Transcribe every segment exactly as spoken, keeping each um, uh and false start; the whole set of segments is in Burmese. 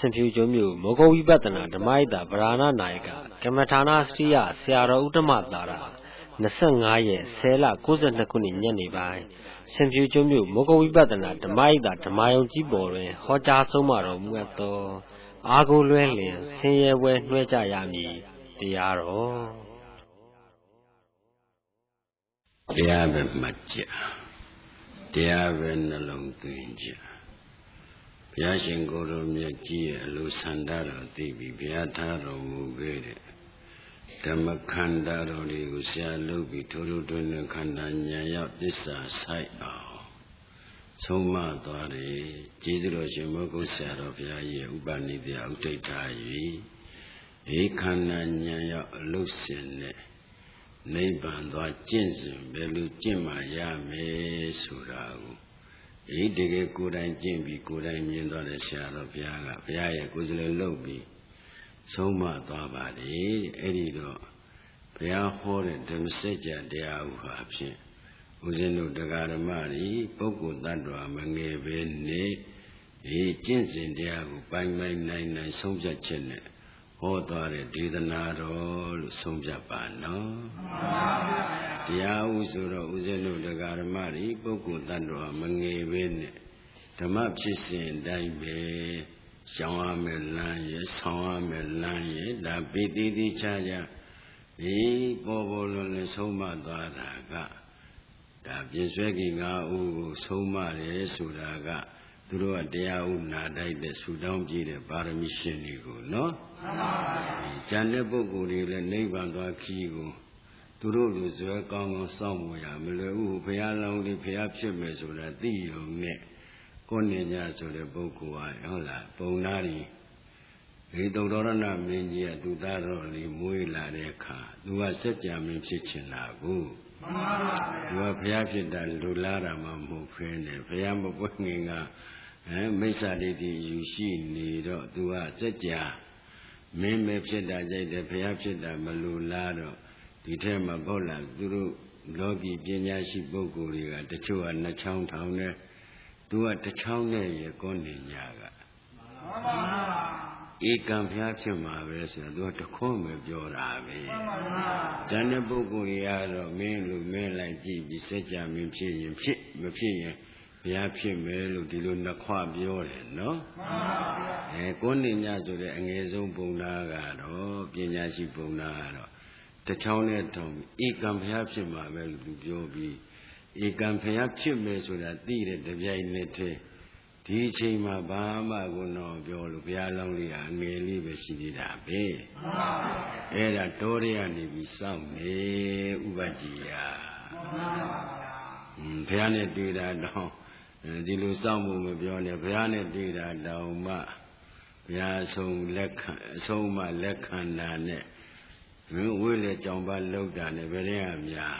Simpujomu, Mogovi Batana, the Maida, Brana Naika, Kamatana Stria, Sierra Utamatara, Nasangaye, Sela, Cousin Nakuni Yanibai, Simpujomu, Mogovi Batana, the Maida, the Mayon Jibore, Hoja Somaro, Muato, Ago Lelin, Seye, Nwejayami, the Arrow. Diabe Matja, Diabe Nalong Twinja. Piashin Goro Miaji, Lusandaro, Tibi, Piataro, Mugere, Tamakandaro, Usia, Lubi, Turu, Kandanya, Yapisa, Sai, Soma, Dori, Jidro, Shimoku, Sarofia, Ubani, the Autatai, Ekananya, Lucien, Neighbor, Jinsen, Belu, Jima, Yame, Suragu. E dig good and Jimby good and mean the shadow of Yaga, Pia Guzle Lobi. So much about it, Edido. Pia horrid them seja de Auhapsi. Uzenu de Garamari, Poco Dadra, Mange, Ne, E. Jinsen de Agu, Bang Bang Nine Nine Soja Chene. Hodore, Didanaro, Somjapano. Tia Uzuro, Uzenu de Garamari, Poco Dadra, Mange, Vene. The map is in Daibe, Shawame Lanye, Sawame Lanye, Da Bidi Chaja, E. Bobolon, Soma Daraga, Da Biswagina, U, Soma, Suraga. Through a day out, not die the Sudan, the Baramishinigo, no? Janebo, the neighbor, Kigo. Through the Zerkong somewhere, Melu, Pialong, the Piapchimes, or the Dio, Ne, Conenya, so the Bokua, Hola, Bonari. They don't know me yet to that only Muila Reka. Do a set jam in Chichinago. You are Piapit Lulara Mambo friend, Piambo Bokinga. Mesa lady, you see, need to a setja. Men may fit that the Piapita Malulado, the term of Bola, Guru, Logi, Jenyashi Boguri, the two and the town town, do at the town near Gondi Yaga. E. Campiachima, do at the corner of your army. Dana Boguriado, men look men like G. B. Setja, Mimchi, Mimchi. Piapi melu di luna kwa biore, no? Eh, koni nyazo de angezo bunga ro, pinyashi bunga ro. The town at home, e can piapi ma melu biobi, e can piapi me so that did the Jainete. Teaching my Bama go no biolu bialongi and may leave a shidida be. Era Toria ni bisam, eh, Ubajia. Pianet do that now. The Lusambu Bione, Pianet did that Dauma, Piasum Lek, Soma Lekana, will let Jamba look down a very amia.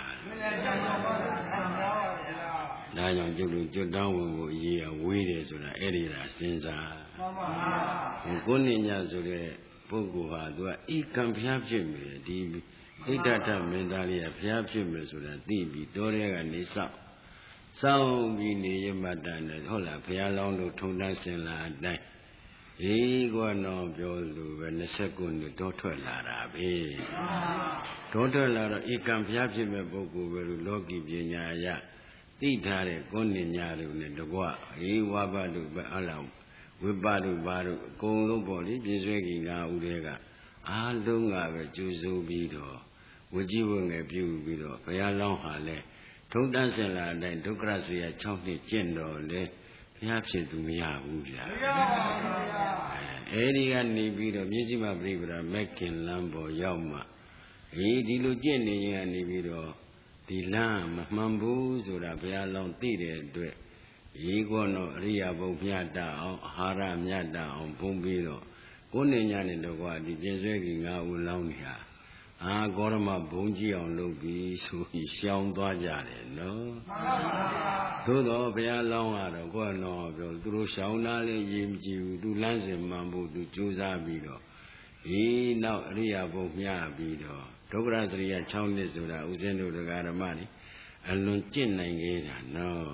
Dion Julu Jodan ye awaited to the area since I Goninya to the Pogua, do I can Piapim, D. Data mentally a Piapim so that D. Victoria and Nisa. Sound be near Madan, Hola, Pialong to Tundasan la He go no Biolu and the second daughter Lara be. Daughter Lara, he can Piapim a Bogu, very logi Bianya. Titare, Goninya, the Gua, he wabadu, Alam, Wibadu Baru, Golo Body, Biswagina Udega, Ah Lunga, Juzo Bido, Wujibung a Pew Bido, Pialong Hale. Don't dance a lot and to Gracia Chonky Gendo, perhaps it to me. Eddie and Nibido, Mizima Bribra, Mekin Lambo, Yama. He dilugeni and Nibido, the lamb, Mambus or a Pialon Tide, Egono, Ria Bopiata, Hara Miata on Pumbido, Gonian in the Wadi, Jesuing out Launia. Ah, Gorma Bunji on Lubi, so he shone Dwajare, no? Todo Pia Long out of Guano, through Shaunale, Yimji, do Lanzim Mambu, do Juza Bido. He now Ria Bopia Bido. Togra Ria Chaunis, Uzendo the Garamani. အလွန်ကျင့်နိုင်ခဲ့တာနော်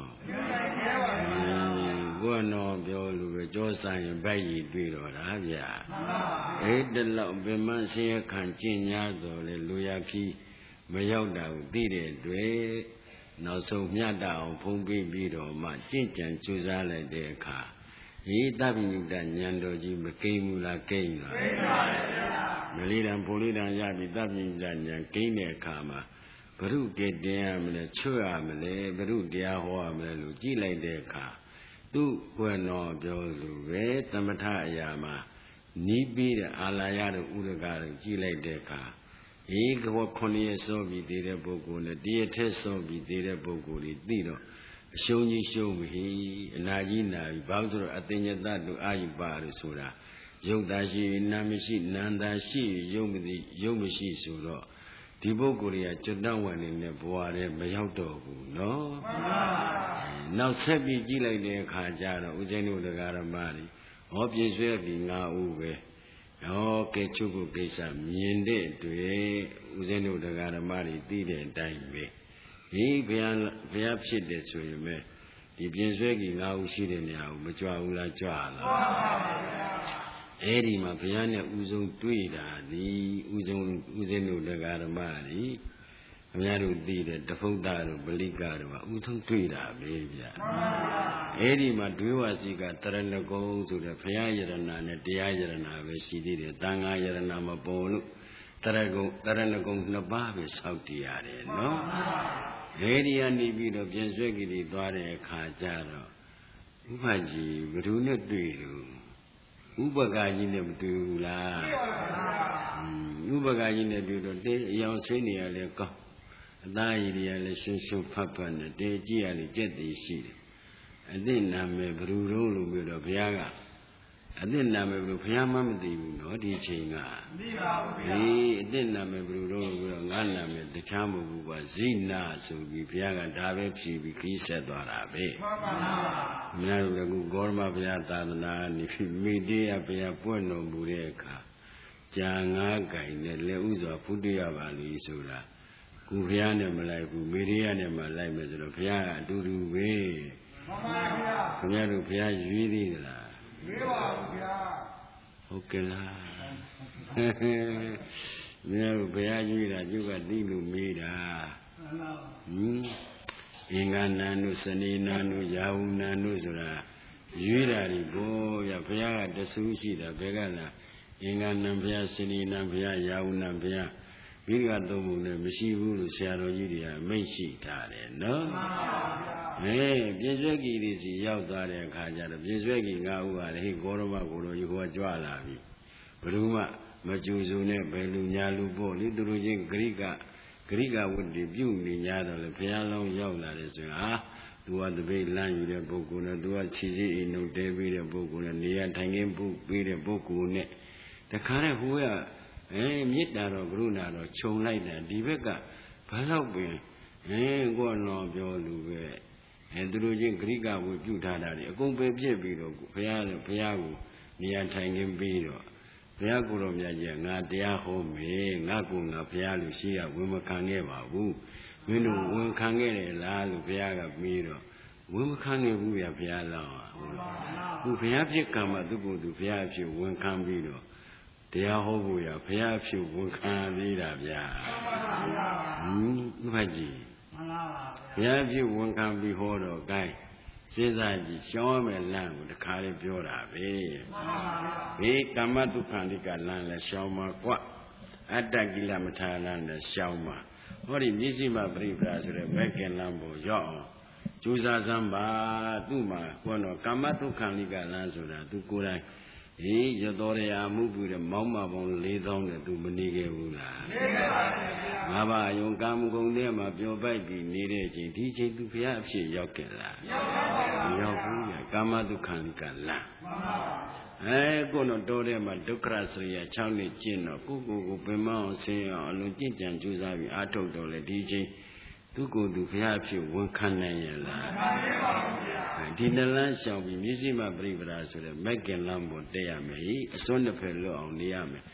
ကိုယ်တော်ပြောလို့ပဲကြောဆိုင်ရင်ဗိုက်ရည်တွေ့တော့တာဗျာအဲ့တလောက်ဗမဆင်းရဲခံကျင့်냐တော်လေလူရခီးမရောက်တာကိုသိတဲ့တွေ့နောက်ဆုံးမြတ်တအောင်ဖုံးပေးပြီးတော့မှကျင့်ကြံကြိုးစားလိုက်တဲ့အခါဤတပ္ပိညုတဉာဏ်တော်ကြီးမကိမ့်ဘူးလားကိမ့်လားကိမ့်ပါရဲ့ဗျာမလေးတံဖိုလေးတံရပြီးတပ္ပိညုတဉာဏ်ကိမ့်တဲ့အခါမှာဘုရုကေတင်ရမလဲချွတ်ရမလဲဘုရုတရားဟောရမလဲလို့ကြည့်လိုက်တဲ့အခါသူ့ဘွယ်တော်ပြောလို့ပဲသမထအရာမှာနီးပြီးတဲ့အာလာယတို့ဥရကတို့ကြည့်လိုက်တဲ့အခါဧကဘောခုနှစ်ရက်စောပြီးသေးတဲ့ပုဂ္ဂိုလ်နဲ့တရက်ထက်စောပြီးသေးတဲ့ပုဂ္ဂိုလ်တွေသိတော့အရှုံးကြီးရှုံးပြီအနာကြီးနာပြီဘာလို့ဆိုတော့အတင်ညတတို့အာယုပါလို့ဆိုတာယုတ်တာရှိနာမရှိနန္တာရှိယုတ်မသိယုတ်မရှိဆိုတော့ဒီပုဂ္ဂိုလ်တွေကကျွတ်တဝတ်နေတဲ့ဘဝထဲမရောက်တော့ဘူးနော်နောက်ဆက်ပြီးကြည့်လိုက်တဲ့အခါကျတော့ဦးဇင်းတို့တရားဓမ္မတွေဟောပြည့်စွဲပြီးငါဥပဲဟောကဲချုပ်ကိုကိစ္စမြင်တဲ့တွေ့ဦးဇင်းတို့တရားဓမ္မတွေသိတဲ့အတိုင်းပဲဒီဘုရားဘုရားဖြစ်တယ်ဆိုရင်ပဲဒီပြည့်စွဲကြီးငါဥရှိတဲ့နေရာကိုမကြွဘူးလားကြွလားအဲ့ဒီမှာဘုရားနဲ့ဥဆုံးတွေ့တာဒီဥဆုံးဥစဉ်တို့တရားဓမ္မတွေဘုရားတို့သိတဲ့တဖုဒ္ဒတို့ဗလိကတို့ကဥဆုံးတွေ့တာပဲဗျအဲ့ဒီမှာဒွေဝစီကတရဏဂုံဆိုတဲ့ဘုရားယရဏနဲ့တရားယရဏပဲရှိသေးတယ်တန်ခါယရဏမပေါ်လို့တရဂုံတရဏဂုံနှစ်ပါးပဲစောင့်တည်ရတယ်နော်အဲ့ဒီကနေပြီးတော့ပြင်ဆွဲကြည့်ပြီးသွားတဲ့အခါကျတော့ဥပကြီးဘယ်သူနဲ့တွေ့လို့ဥပက္ခကြီးနဲ့မတွေ့ဘူးလားဥပက္ခကြီးနဲ့တွေ့တော့တင်းအယောင်ဆင်းနေရလဲကောင်းအသားရည်တွေကလည်းရှင်းရှင်းဖတ်ဖတ်နဲ့တင်းကြည့်ရလေကြက်တည်ရှိတယ်အသိနာမည်ဘယ်သူတို့လို့ပြောတော့ဘုရားကအသိနာမည်ဘယ်လိုဘုရားမှမသိဘူးနော်ဒီချိန်ကမသိပါဘူးဗျာဒီအသိနာမည်ဘယ်လိုတော့ပြောငါနာမည်တခြားမဟုတ်ဘူးကွာဇိနာဆိုပြီးဘုရားကဒါပဲဖြေပြီးခီးဆက်သွားတာပဲမှန်ပါပါအများတို့လည်းဂေါရမဘုရားသာသနာနေမိတေးဘုရားပွင့်တော်မူတဲ့အခါကြာငါးကင်နဲ့လက်ဥစွာဖုတ္တရပါလိဆိုတာကိုဘုရားနဲ့မလိုက်ဘူးမိရိယနဲ့မှလိုက်မယ်ဆိုတော့ဘုရားကအတူတူပဲမှန်ပါဗျာခင်ဗျားတို့ဘုရားရွေးသေးသလားရွေးပါဘူးဗျာဟုတ်ကဲ့လားမင်းတို့ဘုရားရွေးတာကျုပ်ကသိလို့မေးတာဟင်အင်္ဂါနံတို့စနေနံတို့ယာဝနံတို့ဆိုတာရွေးတာဒီဘောရဘုရားကတဆူးရှိတာဘယ်ကလားအင်္ဂါနံဘုရားစနေနံဘုရားယာဝနံဘုရားမိကသုံးပုံနဲ့မရှိဘူးလို့ဆရာတော်ကြီးတွေကအမိန့်ရှိထားတယ်နော်မှန်ပါဗျာအဲပြည့်စွဲကြီးတွေစီရောက်သွားတဲ့အခါကျတော့ပြည့်စွဲကြီးငါးဦးကလည်းဟေ့ဂေါရမကိုလိုကြီးကကြွလာပြီဘယ်သူမှမကြူစုံနဲ့ဘယ်လူညာလူပေါ့လေသူတို့ချင်းဂရိကဂရိကဝတ်တွေပြုနေကြတော့လေဘုရားလောင်းရောက်လာတယ်ဆိုရင်ဟာသူကတပိတ်လမ်းယူတဲ့ပုဂ္ဂိုလ်နဲ့သူကခြေစည်းအိမ်နှုတ်တဲပေးတဲ့ပုဂ္ဂိုလ်နဲ့နေရာထိုင်ခင်းပုပေးတဲ့ပုဂ္ဂိုလ်နဲ့တခါတည်းဟိုကအဲမေတ္တာတော်ကရုဏာတော်ခြုံလိုက်တာဒီဘက်ကဘာလို့ပင်အဲကိုယ်တော်ပြောလူပဲအဲသူတို့ချင်းဂရိကဝတ်ပြုထားတာလေအကုန်ပဲပြည့်ပြီးတော့ဘုရားဘုရားကိုနေရာထိုင်ခင်းပြီးတော့ဘုရားကိုယ်တော်မြတ်ကြီးငါတရားဟောမယ်ငါကိုငါဘုရားလူရှိရဝင်မခံခဲ့ပါဘူးမင်းတို့ဝင်ခံခဲ့တယ်လားလို့ဘုရားကပြီးတော့ဝင်မခံခဲ့ဘူးဗျာဘုရားလောင်းသူဘုရားဖြစ်ကံမှာသူ့ကိုယ်သူဘုရားဖြစ်ဝင်ခံပြီးတော့တရားဟောဖို့ရဘုရားဖြစ်ဝန်ခံသေးတာဗျာဟင်ဥပကြီးမှန်ပါပါဘုရားဖြစ်ဝန်ခံပြီးဟောတော့ gain စဉ်းစားကြည့်ရှောင်းမယ်လမ်းကိုတခါလေးပြောတာပဲမှန်ပါပါဒီကမ္မတုခန္တိကလမ်းလဲရှောင်းမှာကွအတ္တကိလမထာလမ်းနဲ့ရှောင်းမှာဟောဒီမျက်စိမှာပြိပရာဆိုတဲ့ဘက်ကင်လမ်းပေါ်ရောက်အောင်ကြိုးစားစမ်းပါသူ့မှာဟောတော့ကမ္မတုခန္တိကလမ်းဆိုတာသူကိုယ်တိုင်ဟေးရတော်ရရာမှုပြုတဲ့မောင်းမပေါင်းလေးသောင်းနဲ့သူမနေခဲ့ဘူးလားနေခဲ့ပါဘူးဗျာငါးပါးအယုံကာမဂုဏ်ထဲမှာပျော်ပိုက်ပြီးနေတဲ့ချိန်ဒီချိန်သူဘုရားအဖြစ်ရောက်ခဲ့လားရောက်ပါဘူးရောက်ဘူးဗျာကာမတုခန္တိကလမ်းမှန်ပါပါအဲကိုယ်တော့တော်ထဲမှာဒုက္ခစရိယ၆နှစ်ကျင့်တော့ကိုကိုကိုပင်မအောင်ဆင်းအောင်အလုံးကြင်ကြံကြိုးစားပြီးအားထုတ်တော့လေဒီချိန်သူကိုယ်သူဘုရားအဖြစ်ဝန်ခံနိုင်ရလားမှန်ပါပါဗျာဒီနလန်းရှောင်ပြီးမျက်စိမှပြိပရာဆိုတဲ့မက်ကင်လမ်းပေါ်တက်ရမယ်အစွန်းတစ်ဖက်လွတ်အောင်နေရမယ်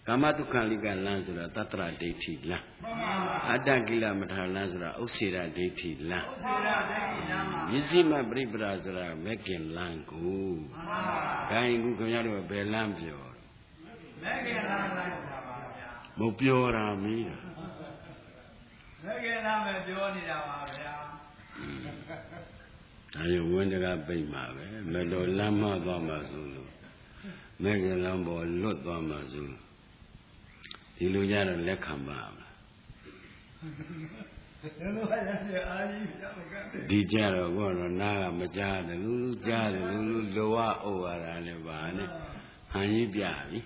Kama Tukhalika Lansura, Tatra Deti La. Adagila Matalansura, Osira Deti La. Yizima Bribrazura, Mekin Langu. Kaingu Kanyaro Belambio. Mopiora Mira. I wonder at Bayma, Melo Lama Bamazulu. Megan Lambo, Lot Bamazulu. Iluyara Lekamba. Dijara, one, Naga Majada, Lulu Jada, Lulu Loa over Alebane, Honey Biabi.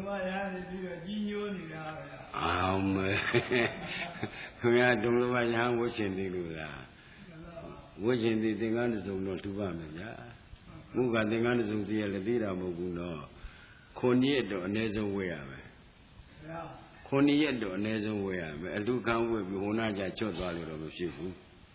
Um, we are doing my young watching the Lula. Watching the thing on the zone not to Bamia. Move at the guns of the Eladira Moguno. Conieto, Nezo Wear. Conieto, Nezo Wear. I do come with Honaja Chot Valley of a ship.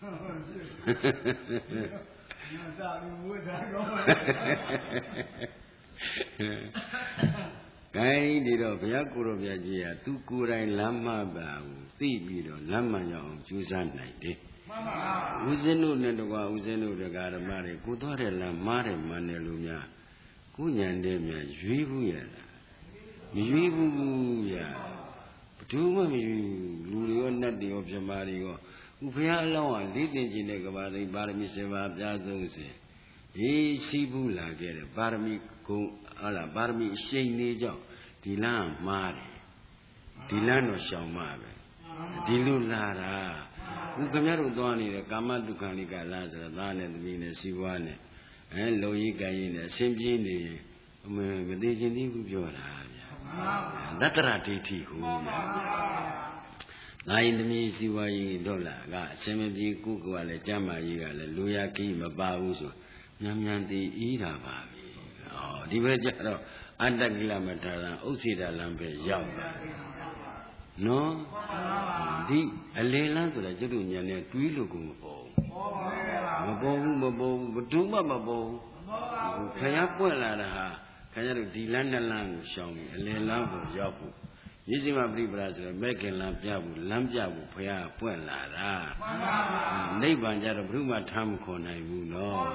Kai did of Yakuro Viagia, two Kurai Lama Bao, Thibido, Lama Yong, Susan Night. Uzenu Nendoa, Uzenu the Garamari, Kutore La Mare Maneluya, Kunyandemia, Juibuya, Juibuya, Tuma, Luliona de Objamario, Upialo, Lidin Ginegabari, Barmiseva, Yazose, E. Sibula get a Barmi, Ala Barmi, Shane Joe, Dilan Mare, Dilano Shamare, Dilulara. Ukamaro Doni, the Kama Dukanika Lazar, Dan and Venus, Siwane, and Loyika, Simjini, Medijini, Yora. Datarati, who nine me Siwai Dola, Semeji Kukuale, Jama, Luya Kim, Babuso, Yamyanti, Ida Babi. Oh, Divergero, Andaglamatara, Osida Lampe, Yamba. No, the Alela to the Jerunia, Twilukum, Mabo, Mabo, Duma Mabo, Kayapuela, Kayaru, Dilanda Lang, Shong, Alela, Yapu, Yizima Bribras, Megan Lampiabu, Lamjabu, Paya, Puela, Neighbor Bruma Tam Kona, you know,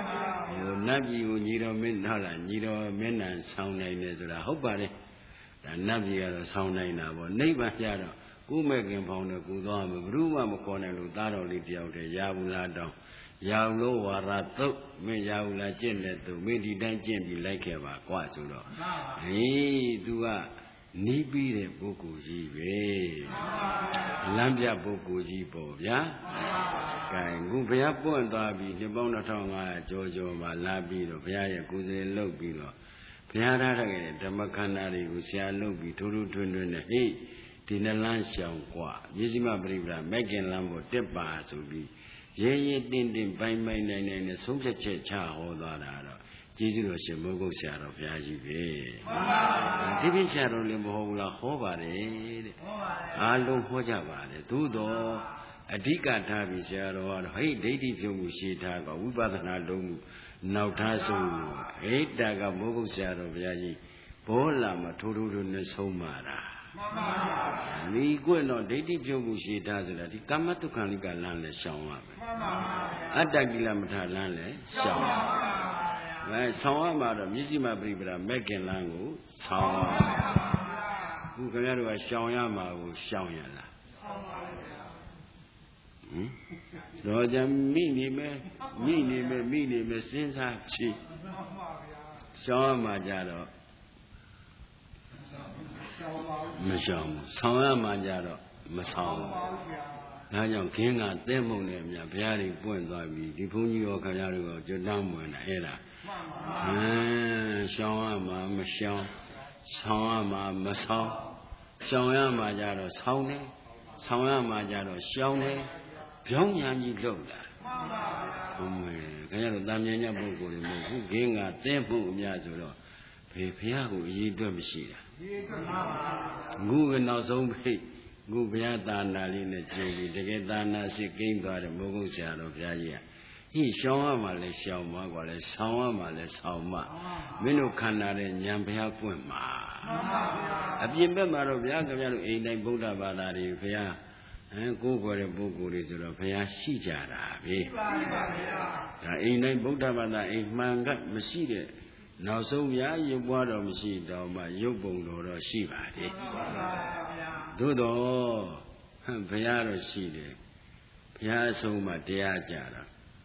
Nabi, Niro Menhala, Niro Menan, Sound Nezra, Hobare. Navigator sound nine hour, neighbor Yada, who making pound a good arm, Bruma Mocona, Daro Lidia, Yavula down, Yavlo, Warato, me Yavula Jen, to me the dungeon be like a quatulo. Eh, do a Nibi de Bokuji, Lambia Bokuji Bob, ya? Kind, Gupia Point Darby, the Bonatonga, Jojo, Malabi, Pia, Kuzi, Lobilo. Piara, Damakanari, Usia Lubi, Turu Twin, hey, Tinalan Shankwa, Yizima Bribra, Megan Lambo, Tepa to be. Yea, Dindin, by my name, and a soldier cha, hold on. Jesus Mogo Shadow of Yaji. Tibi Shadow Limbola Hovare, Aldo Hojava, Tudo, a Dika Tabi Shadow, hey, Dati Fushita, Ubatan. Now Tasso, eight daga Mogo Shadow of Yaji, Bola, Turu Nesomara. We go no dating Jobushi does it, he come to Kanika land, Shawa. Adagila Matalan, Shawa. Sawa, madam, Yizima Bribra, Megan Lango, Sawa. Who can have a Shawama, Shawyala. Roger Minime, Minime, Minime, since I cheat. Shawa Majaro. Masham, Sawa Majaro, Masam. Now, young king at them on them, your very point of view, the Puni or Kayaru, Jodam and Hera. Shawama, Masham, Sawama, Masam, Shawa Majaro, Saune, Sawa Majaro, Shaune. Young Yanni Lola. Oh, my Damia Bogo, who came at Temple Yazuro, Pepiago, ye domicile. Google now so big, Google Nalina Jelly, the Gedana, she came by the Mogo Shadow of Yaya. He shawama le shawma, while a sawama le sawma. Minu Canada and Yampia Puma. အပြင်ဘက်မှာတော့ဗျာခင်ဗျားတို့အိမ်တိုင်းဗုဒ္ဓဘာသာတွေဘုရားအဲကိုယ်ကိုယ်တဲ့ပုဂ္ဂိုလ်တွေဆိုတော့ဘုရားရှိကြတာပဲဒါအိမ်တိုင်းဗုဒ္ဓဘာသာအိမ်မှန်ကမရှိတဲ့နောက်ဆုံးဗျာရုပ်ပွားတော်မရှိတော့မှရုပ်ပုံတော်တော့ရှိပါတယ်သို့တော့ဘုရားတော့ရှိတယ်ဘုရားအဆုံးမှတရားကြတာ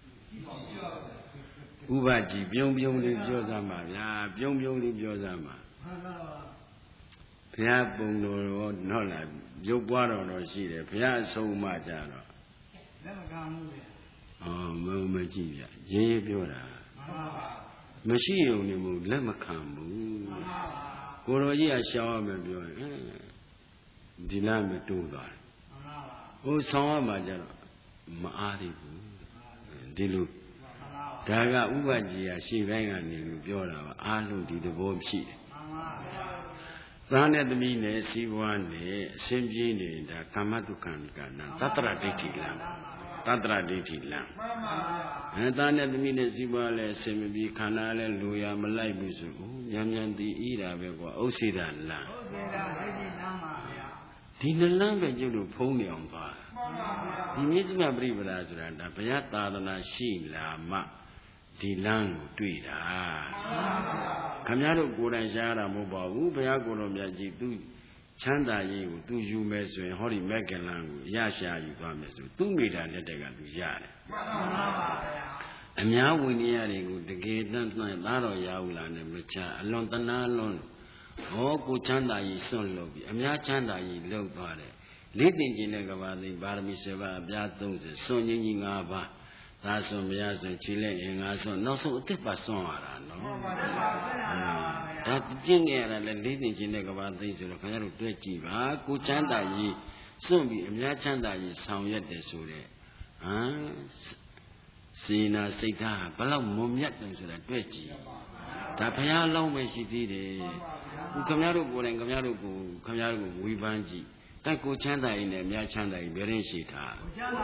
ဥပကြီးပြုံးပြုံးလေးပြောစမ်းပါဗျာပြုံးပြုံးလေးပြောစမ်းပါဘုရားပုံတော်ရောနော်လားရုပ်ပွားတော်တော့ရှိတယ်ဘုရားအဆုံးမှကြတော့လက်မခံဘူးဗျအော်မမကြည့်ဗျရေးရေးပြောတာမရှိုံနေမို့လက်မခံဘူးကိုတော်ကြီးကရှောင်းရမယ်ပြောရင်ဒီလားမတိုးသွားတယ်ဟိုဆောင်းရမှာကြတော့မအားသေးဘူးဒီလိုဒါကဥပကြီးကရှေ့ပိုင်းကနေလို့ပြောတာပါအားလုံးဒီသဘောရှိတယ်သားနဲ့သမီးနဲ့စီးပွားနဲ့အစဉ်ပြေးနေတာကာမတုခံကနာတတ္တရဒိဋ္ဌိလံတတ္တရဒိဋ္ဌိလံအဲသားနဲ့သမီးနဲ့စီးပွားလဲအစဉ်မပြေခန္ဓာလဲလူရမလိုက်ဘူးဆိုဦးညံညံတီးဤတာပဲကွာဥစ္စေတာလံဥစ္စေတာဒိဋ္ဌိလံပါဗျာဒီနှလန်းပဲကျုပ်တို့ဖုံးနေအောင်သွားဒီမြစ်ကြီးမပြိပဒါဆိုတာဒါဘုရားသာသနာရှိလာမှဒီလမ်းကိုတွေ့တာခင်ဗျားတို့ကိုယ်တိုင်ရှားတာမဟုတ်ပါဘူးဘုရားကိုယ်တော်မြတ်ကြီးသူချမ်းသာရေးကိုသူယူမယ်ဆိုရင်ဟောဒီမက်ကလန်းကိုရရှာယူသွားမယ်ဆိုသူမိတာလက်တက်ကသူရတယ်အများဝိနည်းတွေကိုတကယ်တမ်းတမ်းသားတော်ရဘူးလားနဲ့မချအလွန်တနာလွန်ဟောကိုချမ်းသာရေးစွန့်လို့ပြီးအများချမ်းသာရေးလောက်သွားတယ်လေးတင်ခြင်းတဲ့ကဘာသိပါရမီဆယ်ပါးအပြားသုံးဆယ်စွန့်ခြင်းကြီး၅ပါးသာစွန်မရစွန်ခြေလက်အင်္ဂါစွန်နောက်ဆုံးအစ်စ်ပါစွန်ရတာနော်ဒါကျင့်ကြရတာလေလေးသိချင်းတဲ့ကဘာသိဆိုတော့ခင်ဗျားတို့တွေ့ကြည့်ပါကိုချမ်းသာကြီးစွန့်ပြီးအများချမ်းသာကြီးဆောင်ရွက်တယ်ဆိုတဲ့ဟမ်စေနာစိတ်ထားဘလောက်မွန်မြတ်တယ်ဆိုတာတွေ့ကြည့်ဒါဘုရားလောင်းပဲရှိသေးတယ်ခင်ဗျားတို့ကိုယ်တိုင်ခင်ဗျားတို့ကိုခင်ဗျားတို့ကိုဝေဖန်ကြည့်တိုက်ကိုချမ်းသာရင်လည်းအများချမ်းသာရင်ဘယ်ရင်ရှိထား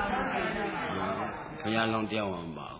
ဘုရားလောင်းတယောက်မှမပါ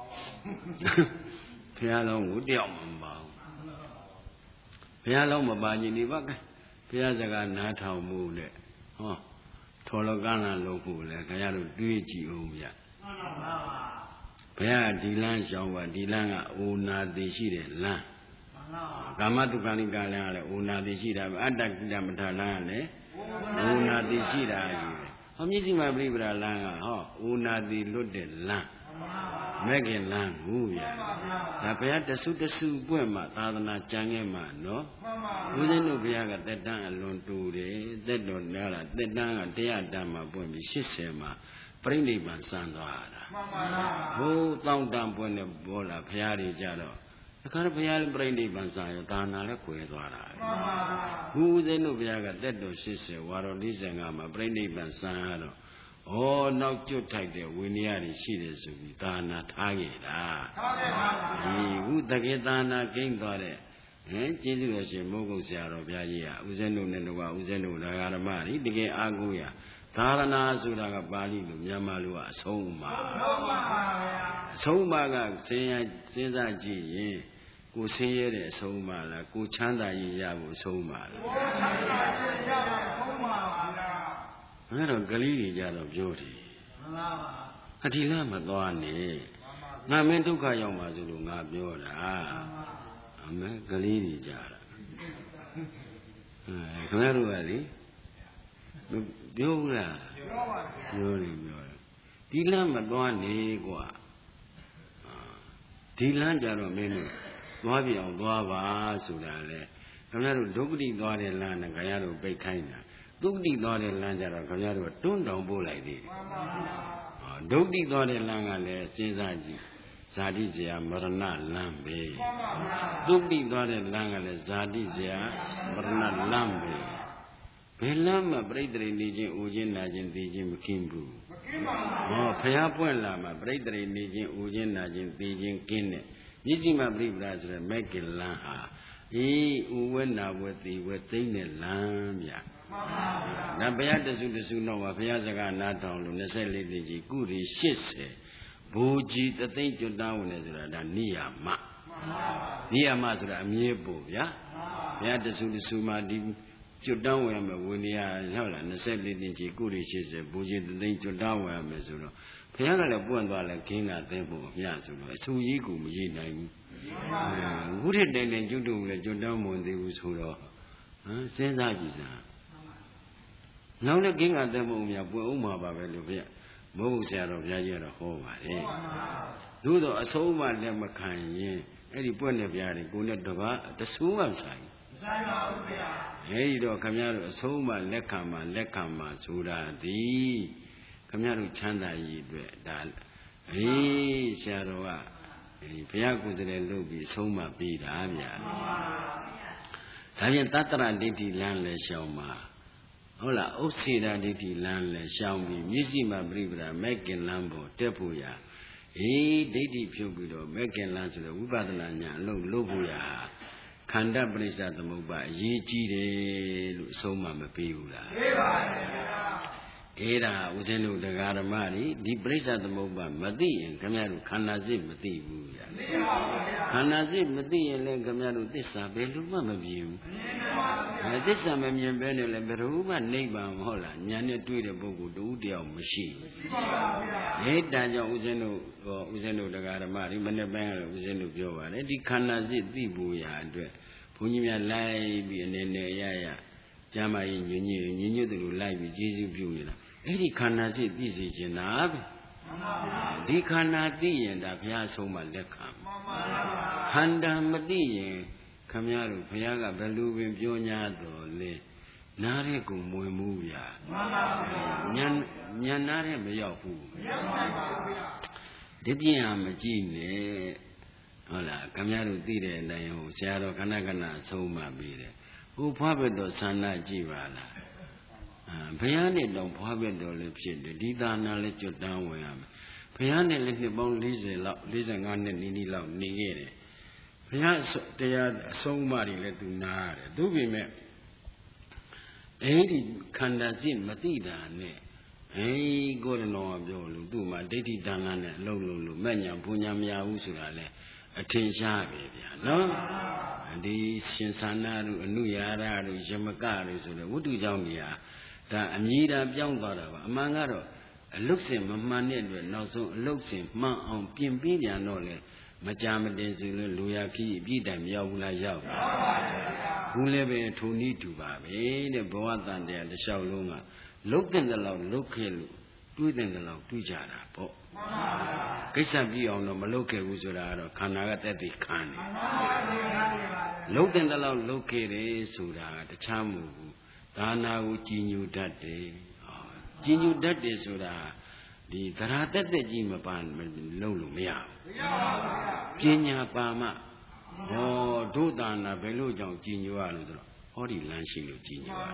ဘူးဘုရားလောင်းကိုတယောက်မှမပါဘူးဘုရားလောင်းမပါရင်ဒီဘက်ကဘုရားစကားနားထောင်မှုနဲ့ဟောထော်လကန်းလာလို့ကိုလည်းခင်ဗျားတို့တွေးကြည့်အောင်ဗျဘုရားဒီလမ်းရှောင်းပါဒီလမ်းကအိုနာတိရှိတဲ့လမ်းကာမတုကာလိကလမ်းကလည်းအိုနာတိရှိတာပဲအတ္တကိတမထလမ်းကလည်းအိုနာတိရှိတာကြီးပဲဟောမြစ်စီမပြိပရာလမ်းကဟောအိုနာတိလွတ်တဲ့လမ်းမဲ့ခင်လမ်းကိုရဒါဘုရားတဆုတဆုပွင့်မှသာသနာကျမ်းခဲ့မှနော်ဦးဇင်းတို့ဘုရားကတက်တန်းအလွန်တူတယ်တက်တော်နားလားတက်တန်းကတရားတန်းမှပွင့်ပြီးရှစ်ဆယ်မှာပြိဋိဘံစံသွားတာဟိုးတောင်းတန်ပွင့်တဲ့ဘောလာဘုရားတွေကြတော့အခါဘုရားပြိဋိဘံစံရောဒါနာလည်းကွယ်သွားတာဦးဇင်းတို့ဘုရားကတက်တော်ရှစ်ဆယ်ဝါတော်၄၅မှာပြိဋိဘံစံရတော့ဩနောက်ကျွတ်ထိုက်တဲ့ဝိနည်းတွေရှိတယ်ဆိုပြီးဒါနာထားခဲ့တာထားခဲ့ပါဘူးဒီခုတကယ်ဒါနာကိန်းသွားတဲ့ဟင်ကျေးဇူးတော်ရှင်မိုးကုတ်ဆရာတော်ဘုရားကြီးကဦးဇင်းတို့နဲ့တော့ဦးဇင်းတို့ဓမ္မတွေတကယ်အားကိုးရသာသနာဆိုတာကပါဠိလိုမြန်မာလိုကအဆုံးအမအဆုံးအမကစဉ်းရစဉ်းစားကြည့်ရင်ကိုဆင်းရဲတဲ့အဆုံးအမလားကိုချမ်းသာရေးရဖို့အဆုံးအမလားကိုချမ်းသာရေးရဖို့အဆုံးအမပါဗျာအဲ့တော့ကလေးကြီးကြတော့ပြောတယ်မှန်ပါပါအဒီလားမသွားနဲ့ငါမင်းဒုက္ခရောက်မှာဆိုလို့ငါပြောတာအမေကလေးကြီးကြတာအဲခင်ဗျားတို့ကလေပြောဘူးလားပြောပါပြောတယ်ပြောတယ်ဒီလမ်းမသွားနေကွာဒီလမ်းကြတော့မင်းတို့သွားပြအောင်သွားပါဆိုတာလေခင်ဗျားတို့ဒုက္ခတိသွားတဲ့လမ်းနဲ့ခင်ဗျားတို့ပိတ်ခိုင်းတာဒုက္ခတိသွားတဲ့လမ်းကြတော့ခင်ဗျားတို့တွန်းတောင်ပို့လိုက်သေးတယ်ဒုက္ခတိသွားတဲ့လမ်းကလည်းစဉ်းစားကြည့်ဇာတိဇရာမရဏလမ်းပဲဒုက္ခတိသွားတဲ့လမ်းကလည်းဇာတိဇရာမရဏလမ်းပဲဘယ်လမ်းမှပြိတ္တိနေခြင်းအိုခြင်းနာခြင်းသိခြင်းမကင်းဘူးမကင်းပါဘူးဟောဘုရားပွင့်လာမှပြိတ္တိနေခြင်းအိုခြင်းနာခြင်းသိခြင်းကင်းတဲ့မြစ်ကြီးမပြိပ္ပရာဆိုတဲ့မက်ကင်လမ်းဟာအေးဥဝဲနာဝဲသိဝဲသိမ့်တဲ့လမ်းဗျာမှန်ပါဗျာဒါဘုရားတဆုတဆုတော့ဘုရားစကားနားထောင်လို့၂၄သိကြီးကုရီ၈၀ဘူကြီးတသိမ့်ကျွတ်တောင်းဝင်တယ်ဆိုတာဒါနိယာမမှန်ပါဗျာနိယာမဆိုတာအမြဲပို့ဗျာမှန်ပါဘုရားတဆူတဆူမှာဒီကျွတ်တောင်းဝယ်ရမယ်ဝိနည်းဟုတ်လားနှစ်လေးတင်ချီကုရီရှိစေဘူကြီးသိန်းကျွတ်တောင်းဝယ်ရမယ်ဆိုတော့ဘုရားကလည်းပွင့်သွားလဲခင်းကသိဖို့အမြဆိုတော့အဆူကြီးကိုမရည်နိုင်ဘူးခုထက်တိုင်တိုင်ကျွတ်တုံလည်းကျွတ်တောင်းမဝင်သေးဘူးဆိုတော့ဟမ်စဉ်းစားကြည့်စမ်းနောက်လည်းခင်းကသိဖို့အမြပွင့်အောင်မှာပါပဲလို့ဗျမဟုတ်ဆရာတော်ဘုရားကြီးကတော့ဟောပါတယ်သို့တော့အဆုံးမလက်မခံရင်အဲ့ဒီပွင့်တဲ့ဘုရားတွေကိုနဲ့တပါတဆူးမှဆိုင်ဆိုင်ပါဘူးဗျာအဲဒီတော့ခမရတို့အဆုံးမလက်ခံမှာလက်ခံမှာဆိုတာသည်ခမရတို့ချမ်းသာရေးအတွက်ဒါအေးဆရာတော်ကဘုရားကိုယ်တည်းလုပ်ပြီးအဆုံးမပေးတာဗျာဒါပြန်တတ္တရဒိဋ္ဌိလမ်းလဲရှောင်မှာဟုတ်လားဥစ္စေတဒိဋ္ဌိလမ်းလဲရှောင်ပြီးမျက်စိမှာပြိပဒမဲ့ကင်လမ်းပေါ်တက်ဖို့ရအေးဒိဋ္ဌိဖြုတ်ပြီးတော့မဲ့ကင်လမ်းဆိုတော့ဝိပဿနာဉာဏ်အလုံးလုပ်ဖို့ရခန္ဓာပရိစ္ဆသမုပ္ပါအရေးကြီးတယ်လို့အဆုံးမမပေးဘူးလားပေးပါရဲ့ဗျာအဲ့ဒါဦးဇင်းတို့တရားဓမ္မတွေဒီပရိစ္ဆသမုပ္ပါမသိရင်ခင်ဗျားတို့ခန္ဓာစစ်မသိဘူးဗျာသိပါဘူးဗျာခန္ဓာစစ်မသိရင်လည်းခင်ဗျားတို့သစ္စာဘယ်လိုမှမမြင်ဘူးမြင်ပါဘူးဗျာသစ္စာမမြင်ဘဲနဲ့လည်းဘယ်လိုမှနိဗ္ဗာန်မဟုတ်လားဉာဏ်နဲ့တွေ့တဲ့ပုဂ္ဂိုလ်တူတယောက်မရှိဘူးရှိပါဘူးဗျာအဲ့ဒါကြောင့်ဦးဇင်းတို့ဟောဦးဇင်းတို့တရားဓမ္မတွေမနေ့ပိုင်းကဦးဇင်းတို့ပြောပါတယ်ဒီခန္ဓာစစ်သိဖို့ရာအတွက်ဘုန်းကြီးများလိုက်ပြီးအနေနဲ့ရရကျမ်းမာရေးညညညညတို့လိုလိုက်ပြီးကျေးဇူးပြုနေတာအဲ့ဒီခန္ဓာစိတ်သိစေခြင်းသာပဲဒီခန္ဓာသိရင်ဒါဘုရားဆုံးမလက်ခံခန္ဓာမသိရင်ခမည်းတော်ဘုရားကဘယ်လိုပင်ပြော냐တော်လဲနားတဲ့ကိုမဝင်ဘူးဗျာညံညံနားတဲ့မရောက်ဘူးမရောက်ပါဘူးဗျာဒီပြင်ဟာမကြည့်နဲ့ဟုတ်လားခမည်းတော်သိတဲ့အတိုင်းဟိုဆရာတော်ခဏခဏဆုံးမပေးတယ်ဟိုဖွားဘက်တော်ဆန္ဒကြည့်ပါလားဘုရားနဲ့တော့ဖွားဘက်တော်လည်းဖြစ်တယ်ဒီသာနာလည်းကျွတ်တန်းဝင်ရမယ်ဘုရားနဲ့လည်းနှစ်ပေါင်း၄၀လောက်၄၅နှစ်နီးနီးလောက်နေခဲ့တယ်ဘုရားတရားအဆုံးအမတွေလည်းသူနာရတယ်သူပြင်မဲ့အဲဒီခန္ဓာစိတ်မသိတာနဲ့အေးကိုရနောပြောလို့သူ့မှာဒိဋ္ဌိတန်ခါနဲ့အလုံးလုံးလို့မဲ့ညာဘုံညာမရဘူးဆိုတာလေအထင်ရှားပဲဗျာနော်ဒီရှင်သာနာတို့အနုယာရတို့ယမကတို့ဆိုတဲ့ဝတ္ထုကြောင့်နေရာဒါအမြည်တာပြောင်းသွားတာပါအမှန်ကတော့အလုတ်စင်မမှန်တဲ့အတွက်နောက်ဆုံးအလုတ်စင်မှန်အောင်ပြင်ပြီးပြန်တော့လေမကြမတင်ဆိုလို့လူရခီးအပြည့်တိုင်မရောက်ဘူးလားရောက်ပါဘူးလည်းပဲထိုနည်းတူပါပဲတဲ့ဘဝတန်တရားတစ်လျှောက်လုံးကလုတ်တဲ့လောက်လုတ်ခဲ့လို့တွေးတဲ့လောက်တွေးကြတာပေါ့ကိစ္စပြီးအောင်တော့မလုတ်ခဲ့ဘူးဆိုတာကတော့ခန္ဓာကတက်တည်ခံတယ်လုတ်တဲ့လောက်လုတ်ခဲ့တယ်ဆိုတာတခြားမဟုတ်ဘူးဒါနာကိုကြည်ညိုတတ်တယ်ကြည်ညိုတတ်တယ်ဆိုတာဒီသရတက်တက်ကြီးမပါလုံးလို့မရဘူးပညာပါမဟောဒုဒါနာဘယ်လိုကြောင့်ကြည်ညိုရလို့ဆိုတော့ဟောဒီလမ်းရှိလို့ကြည်ညိုရတယ်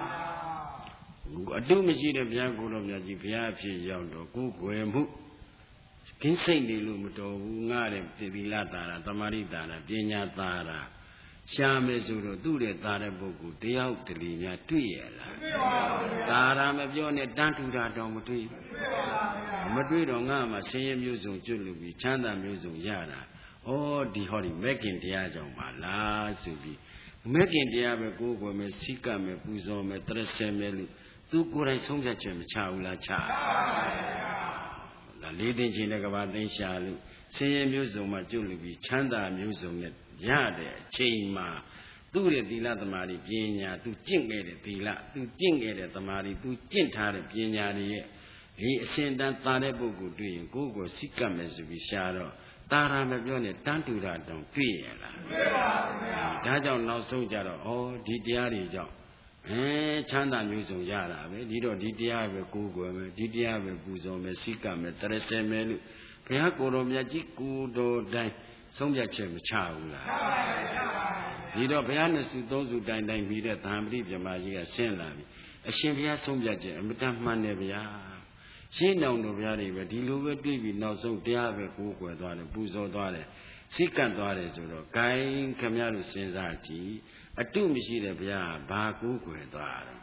အတုမရှိတဲ့ဘုရားကိုယ်တော်မြတ်ကြီးဘုရားအဖြစ်ရောက်တော့ကိုယ်ွယ်မှုကင်းစိတ်နေလို့မတော်ဘူးငါတဲ့သီလတာတာသမာဓိတာတာပညာတာတာရှားမယ်ဆိုတော့သူ့ရဲ့သားတဲ့ပုဂ္ဂိုလ်တယောက်တလီများတွေ့ရလားတွေ့ပါဘူးဗျာဒါရမပြောနဲ့တန်းထူတာတောင်မတွေ့ဘူးတွေ့ပါဘူးမတွေ့တော့ငါမှဆင်းရဲမျိုးစုံကျွတ်လို့ပြီးချမ်းသာမျိုးစုံရတာဩဒီဟောဒီမဲ့ခင်တရားကြောင့်ပါလားဆိုပြီးမဲ့ခင်တရားပဲကိုယ်ကိုယ်မယ်စိကမယ်ပူဇော်မယ်တရဆယ်မယ်လို့သူကိုယ်တိုင်ဆုံးဖြတ်ချက်မချဘူးလားချပါဘူးလားလေးသိချင်းတဲ့ကဘာသိရှာလို့ဆင်းရဲမျိုးစုံမှကျွတ်လို့ပြီးချမ်းသာမျိုးစုံနဲ့ရတဲ့အချိန်မှာသူ့ရဲ့သီလသမာဓိပညာသူကျင့်ခဲ့တဲ့သီလသူကျင့်ခဲ့တဲ့သမာဓိသူကျင့်ထားတဲ့ပညာတွေရဲ့ဒီအရှင်တန်သာတဲ့ပုဂ္ဂိုလ်တွေ့ရင်ကိုယ့်ကိုယ်စိတ်ကပ်မယ်ဆိုပြီးရှားတော့တာရာမပြောနဲ့တန်းတူတာတောင်တွေ့ရလားတွေ့ပါဘူးဗျာဒါကြောင့်နောက်ဆုံးကြတော့ဩဒီတရားတွေကြောင့်အဲချမ်းသာမျိုးစုံရတာပဲဒီတော့ဒီတရားပဲကိုယ်ကိုယ်ပဲဒီတရားပဲပူဇော်မယ်စိတ်ကပ်မယ်တရဆယ်မယ်လို့ဘုရားကိုယ်တော်မြတ်ကြီးကိုယ်တော်တိုင်းဆုံးဖြတ်ချက်မချဘူးလားဒီတော့ဘုရားနဲ့စုသုံးစုတိုင်တိုင်ပြီးတဲ့သံပတိပြမကြီးကဆင်းလာပြီအရှင်ဘုရားဆုံးဖြတ်ချက်အမတန်မှန်တယ်ဗျာရှင်းအောင်တို့ဘုရားတွေပဲဒီလိုပဲတွေ့ပြီးနောက်ဆုံးတရားပဲကိုးကွယ်သွားတယ်ပူဇော်သွားတယ်စိတ်ကပ်သွားတယ်ဆိုတော့ဂိုင်းခမရတို့စဉ်းစားကြည့်အတုမရှိတဲ့ဘုရားဘာကိုးကွယ်သွားတယ်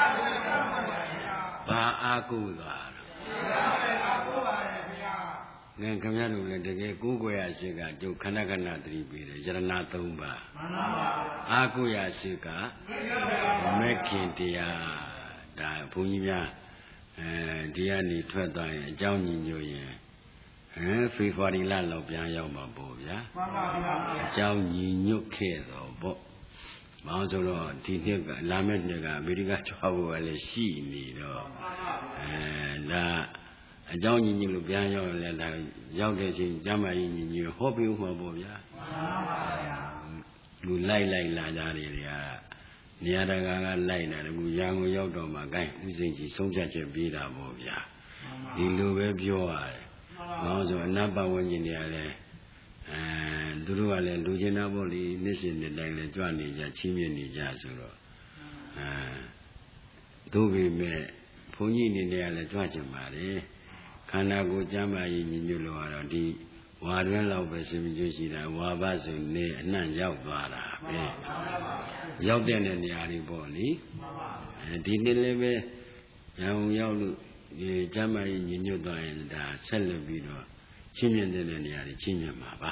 ဘာအားကိုးသွားတယ်ငါခင်ဗျားတို့လည်းတကယ်ကိုးကွယ်ရရှိကကျုပ်ခဏခဏသတိပေးတယ်ယရဏသုံးပါးမှန်ပါပါအာကိုရရှိကမက်ခင်တရားဒါဘုန်းကြီးများအဲဒီကနေထွက်သွားရင်အကြောင်းညီညွတ်ရင်ဟမ်ဖေဖော်ဝါရီလလောက်ပြန်ရောက်မှာပေါ့ဗျာမှန်ပါဗျာအကြောင်းညီညွတ်ခဲ့တော့ပေါ့မအောင်ဆိုတော့ဒီနှစ်ကလာမယ့်နှစ်ကအမေရိကကြွားဖို့လည်းရှိနေတော့အဲဒါအကြောင်းညီညွတ်လို့ပြန်ရောက်လဲဒါရောက်တဲ့ချိန်ကျမကြီးညီညွတ်ဟောပြောမှာပေါ့ဗျာမှန်ပါဗျာလူလိုက်လိုက်လာကြတယ်တွေကနေရာတကာကလိုက်တာကူရန်ကုန်ရောက်တော့မှဂိုင်းဥစဉ်ကြီးဆုံးဖြတ်ချက်ပြေးတာပေါ့ဗျာဒီလိုပဲပြောရတယ်မအောင်ဆိုအနာပတ်ဝန်းကျင်တွေကလည်းအဲသူတို့ကလည်းလူကျင်တာပေါ့လေနှစ်စဉ်နှစ်တိုင်းလည်းကြွနေကြချီးမြှင့်နေကြဆိုတော့အဲတို့ပေမဲ့ဘုန်းကြီးအနေနဲ့ကလည်းကြွကျင်ပါလေခန္ဓာကိုယ်ကျမ်းမာရေးညီညွတ်လို့ကတော့ဒီဝါတွင်းလောက်ပဲရှင်မြတ်ရှိတာဝါဘဆိုနေအနှံ့ရောက်သွားတာပဲရောက်တဲ့နေရာတွေပေါ့လေအဲဒီနေ့လည်းပဲရံုံရောက်လို့ဒီကျမ်းမာရေးညီညွတ်သွားရင်ဒါဆက်လက်ပြီးတော့ချင်းမြင့်တဲ့နေရာတွေချင်းမြင့်မှာပါ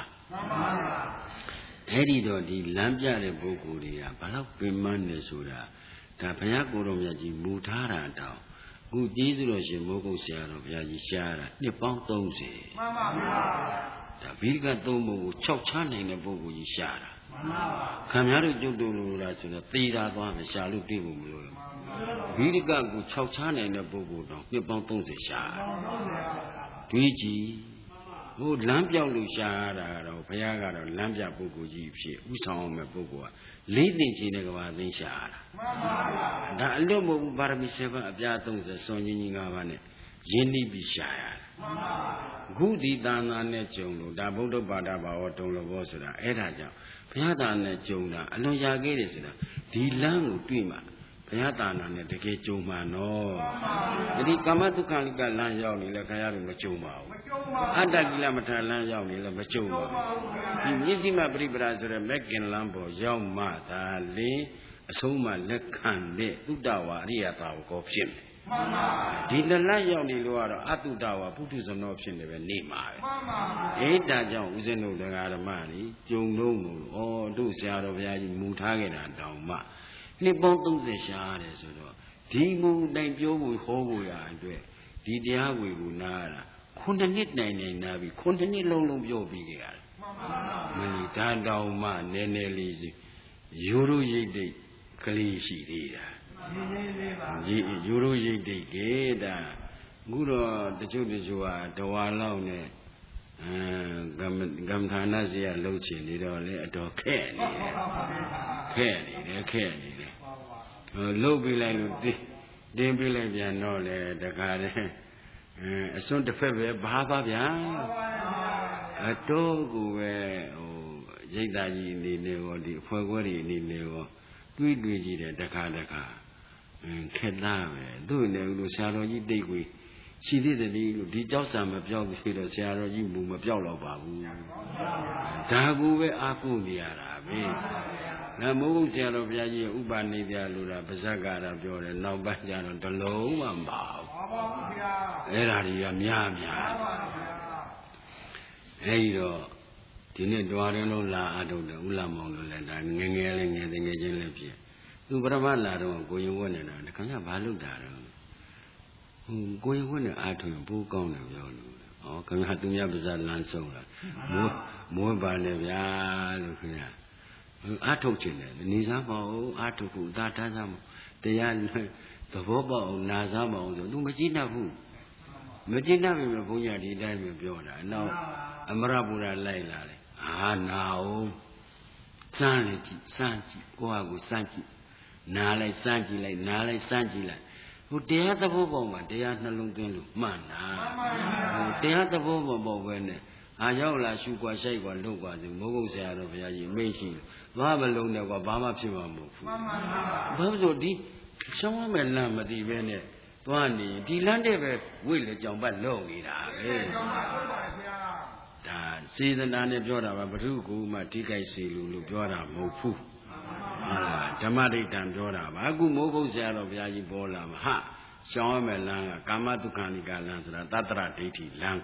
အဲ့ဒီတော့ဒီလမ်းပြတဲ့ပုဂ္ဂိုလ်တွေကဘလောက်ပင်မနေဆိုတာဒါဘုရားကိုယ်တော်မြတ်ကြီးမူထားတာတောင်ခုကျေးဇူးတော်ရှင်မိုးကုတ်ဆရာတော်ဘုရားကြီးရှားတာနှစ်ပေါင်းသုံးဆယ်မှန်ပါဗျာဒါဘိဓိကသုံးပုံကို၆ချနိုင်တဲ့ပုဂ္ဂိုလ်ကြီးရှားတာမှန်ပါပါခံများတို့ကျုပ်တို့လိုလားဆိုတော့သေတာသွားမယ်ရှားလို့တွေ့ဖို့မလိုဘူးဘိဓိကကို၆ချနိုင်တဲ့ပုဂ္ဂိုလ်တော့နှစ်ပေါင်းသုံးဆယ်ရှားတွေးကြည့်ဟိုလမ်းပြောက်လို့ရှားရတာတော့ဘုရားကတော့လမ်းပြပုဂ္ဂိုလ်ကြီးဖြစ်ဥဆောင်အောင်မဲ့ပုဂ္ဂိုလ်ကလေးသိချင်းတဲ့ကဘာသိရှားရတာမှန်ပါဗျာဒါအလွတ်မဟုတ်ဘူးပါရမီဆယ်ပါးအပြားသုံးဆယ်စွန်ကြီးကြီး၅ပါးနဲ့ရင်းနှီးပြီးရှားရတာမှန်ပါဗျာခုဒီသာနာနဲ့ကြုံလို့ဒါဗုဒ္ဓဘာသာဘာဝတုံလဘောဆိုတာအဲ့ဒါကြောင့်ဘုရားသာနဲ့ကြုံတာအလွန်ရာခဲ့တယ်ဆိုတာဒီလမ်းကိုတွေ့မှဘုရားသာနာနဲ့တကယ်ကြုံမှန်တော့ဒီကာမတုခလိကလမ်းရောက်နေလဲခင်ဗျားတို့မကြုံပါဘူးအတ္တကိလမထလမ်းရောက်နေလဲမကြုံပါဘူးဒီမြစ်စီမပရိပရာဆိုတဲ့မက်ကင်လမ်းပေါ်ရောက်မှသာလေအဆုံးမလက်ခံတဲ့သုတ္တဝါအရိယသာဝကောဖြစ်မယ်မှန်ပါဒီလလတ်ရောက်နေလို့ကတော့အတုတ္တဝါပုထုဇဏောဖြစ်နေပဲနေမှာပဲမှန်ပါအေးဒါကြောင့်ဦးဇင်းတို့တရားဓမ္မကြီးကြုံလုံးလို့ဩတို့ဆရာတော်ဘုရားကြီးမူထားခဲ့တာတောင်မှနှစ်ပေါင်းသုံးဆယ်ရှားတယ်ဆိုတော့ဒီမူတိုင်ပြောဖို့ဟောဖို့ရအတွက်ဒီတရားဝေကိုနားရတာခုနှစ်နှစ်တိုင်တိုင်နားပြီးခုနှစ်နှစ်လုံးလုံးပြောပြီးကြရတယ်မှန်ပါမင်းဒါတောင်မှနည်းနည်းလေးစီရိုးရိုးရိတ်တိတ်ကလေးရှိသေးတာဒီရိုးရိုးရိတ်တိတ်ကေတာအခုတော့တချို့တချို့ကတဝါလောက်နဲ့အဲကမ္ကမ္ဌာနစီကလှုပ်ချင်နေတော့လေအတော်ခက်နေတယ်ခက်နေတယ်ခက်နေတယ်ဟိုလှုပ်ပြီးလိုက်လို့တင်းတင်းပြီးလိုက်ပြန်တော့လေတခါတည်းအဲအစွန်းတစ်ဖက်ပဲဘာပါဗျာအတော်ကိုပဲဟိုရိတ်သားကြီးအနေနဲ့ရောဒီအဖွဲခွဲတွေအနေနဲ့ရောတွေးတွေးကြည့်တယ်တခါတခါအင်းခက်သားပဲသူ့နဲ့လို့ဆရာတော်ကြီးတိတ်ကိုရှိသေးတယ်ဒီလို့ဒီကြောက်ဆံမပြောက်ပြီးတော့ဆရာတော်ကြီးမူမပြောက်တော့ပါဘူးဒါကူပဲအားကိုးနေရတာပဲနမိုးကုတ်ဆရာတော်ဘုရားကြီးဥပနိဒေလို့တာပါဇက်ကတော့ပြောတယ်နောက်ပိုင်းကျတော့တလုံးမှမပါဘူးပါပါဘုရားအဲ့ဒါတွေကများများပါပါဘုရားအဲ့ဒီတော့ဒီနေ့တွားရင်လုံးလာအထုတ်တယ်ဥလမောင်လို့လည်းဒါငငယ်လေးငယ်ငယ်ချင်းလည်းဖြစ်သူပရမလာတော့ကိုရင်ဝတ်နေတာခင်ဗျာဘာလုပ်တာတော့ဟိုကိုရင်ဝတ်နေအထုတ်ရင်ပိုးကောင်းတယ်ပြောလို့ဩခင်ဗျာသူများပါဇက်လမ်းဆုံးလာမိုးမိုးပါနဲ့ဗျာလို့ခင်ဗျာအထုတ်ခြင်းတယ်နေစားမအောင်အထုတ်ဖို့သာထားစားမတရားသဘောပေါက်အောင်နာစားမအောင်ဆို तू မကြည့်တတ်ဘူးမကြည့်တတ်ပြီဘုန်းကြီးဒီတိုင်းပဲပြောတာနောက်အမရပူရလိုက်လာတယ်အာနာအောင်စမ်းလေကြည့်စမ်းကြည့်ကိုယ့်ဟာကိုစမ်းကြည့်နားလိုက်စမ်းကြည့်လိုက်နားလိုက်စမ်းကြည့်လိုက်ဟိုတရားသဘောပေါက်မှာတရားနှလုံးသွင်းလို့မှန်တာဟိုတရားသဘောပေါက်ပေါ့ပဲနဲ့အာရောက်လာရှုกว่าရှိုက်กว่าလုပ်กว่าဆိုမိုးကုတ်ဆရာတော်ဘုရားကြီးမိတ်ရှိဘာမလုံးနဲ့ကွာဘာမှဖြစ်မှာမဟုတ်ဘူးမှန်ပါပါဘာလို့ဆိုဒီရှောင်းမဲ့လမ်းမသိပဲနဲ့သွားနေဒီလမ်းတဲ့ပဲဝိလေကြောင်ပတ်လုံနေတာပဲကြောင်ပတ်ဟုတ်ပါဗျာဒါစေတနာနဲ့ပြောတာပါဘုရုကူမှထိခိုက်စေလို့လို့ပြောတာမဟုတ်ဘူးဟုတ်လားဓမ္မဒိဋ္ဌံပြောတာပါအခုမိုးကုတ်ဆရာတော်ဘုရားကြီးပေါ်လာမှာဟာရှောင်းမဲ့လမ်းကကာမတုခံနိကလမ်းဆိုတာတတ္တရဒိဋ္ဌိလမ်းกว่า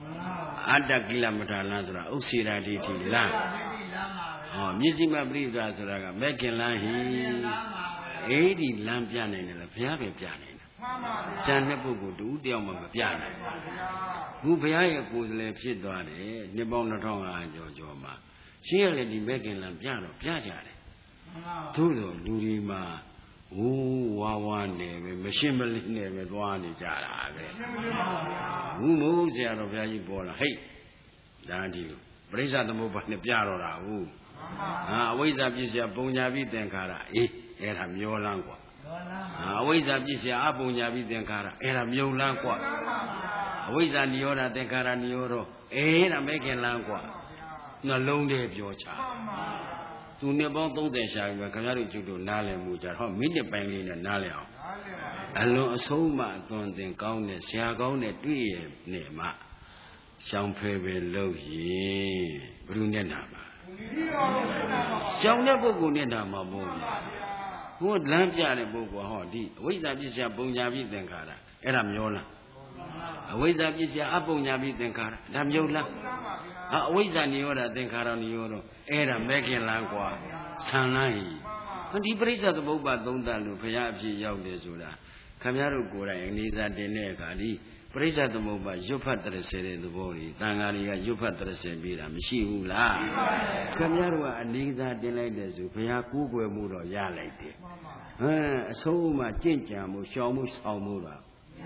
အတ္တကိလမထာလန်းဆိုတာဥစ္စေရာဒိဋ္ဌိလန်းဟောမြစ္စည်းမပရိပဒါဆိုတာကမဲ့ခင်လန်းဟိအဲ့ဒီလမ်းပြနိုင်တယ်လားဘုရားပဲပြနိုင်တယ်ကျန်တဲ့ပုဂ္ဂိုလ်တူတယောက်မှမပြနိုင်ဘူးဘုရားရဲ့ကိုယ်စလဲဖြစ်သွားတယ်နှစ်ပေါင်းနှစ်ထောင်၅ရာကျော်ကျော်မှာရှင်းရလေဒီမဲ့ခင်လန်းပြတော့ပြကြတယ်သို့တော့လူဒီမှာဝိုးဝါဝါနဲ့ပဲမရှင်းမလင်းနဲ့ပဲသွားနေကြတာပဲဘူးမို့ဆရာတော်ဘုရားကြီးပေါ်လာဟိတ်ဒါဒီလိုပရိစ္ဆသမုပ္ပါနဲ့ပြတော့တာဟုတ်ဟာအဝိဇ္ဇာပြည့်စရာပုံညာပြီးသင်္ခါရအေးအဲ့ဒါမျောလန်းกว่าဟာအဝိဇ္ဇာပြည့်စရာအပုံညာပြီးသင်္ခါရအဲ့ဒါမြုံလန်းกว่าအဝိဇ္ဇာနိရောဓသင်္ခါရနိရောဓအေးဒါမဲခင်လန်းกว่าနှလုံးထဲပြောချသူနှစ်ပေါင်းသုံးဆယ်ရှာပြီခင်ဗျားတို့ကျွတ်တို့နားလည်မှုကြဟောမိနစ်ပိုင်းလေးနဲ့နားလည်အောင်အလွန်အဆုံးမအသွင်သင်ကောင်းတဲ့ဆရာကောင်းတဲ့တွေ့ရနေမှရှောင်းဖဲပဲလို့ရင်ဘယ်လိုနဲ့နာမှာရှောင်းတဲ့ပုဂ္ဂိုလ်နဲ့နာမှာမဟုတ်ဘူးဟိုလမ်းပြတဲ့ပုဂ္ဂိုလ်ဟောဒီအဝိဇ္ဇာပစ္စယပုံညာပြီးသင်္ခါရအဲ့ဒါမျောလားအဝိဇ္ဇာပစ္စယအပုံညာပြီးသင်္ခါရဒါမြုပ်လားဟာအဝိဇ္ဇာနိရောဓသင်္ခါရနိရောဓအဲ့ဒါမဲခင်လန်းกว่าဆံလန်းဟိဒီပရိစ္ဆသမုပ္ပါသုံးသပ်လို့ဘုရားအဖြစ်ရောက်တယ်ဆိုတာခင်ဗျားတို့ကိုယ်တိုင်အနေစာတင်တဲ့အခါဒီပရိစ္ဆသမုပ္ပါရွတ်ဖတ်တရစေတဲ့သဘောကြီးတန်ဃာတွေကရွတ်ဖတ်တရစေပြီးတာမရှိဘူးလားခင်ဗျားတို့ကအနေစာတင်လိုက်တယ်ဆိုဘုရားကိုးကွယ်မှုတော့ရလိုက်တယ်ဟမ်အဆုံးမှကြင့်ကြံမှုရှောင်မှုဆောင်မှုတော့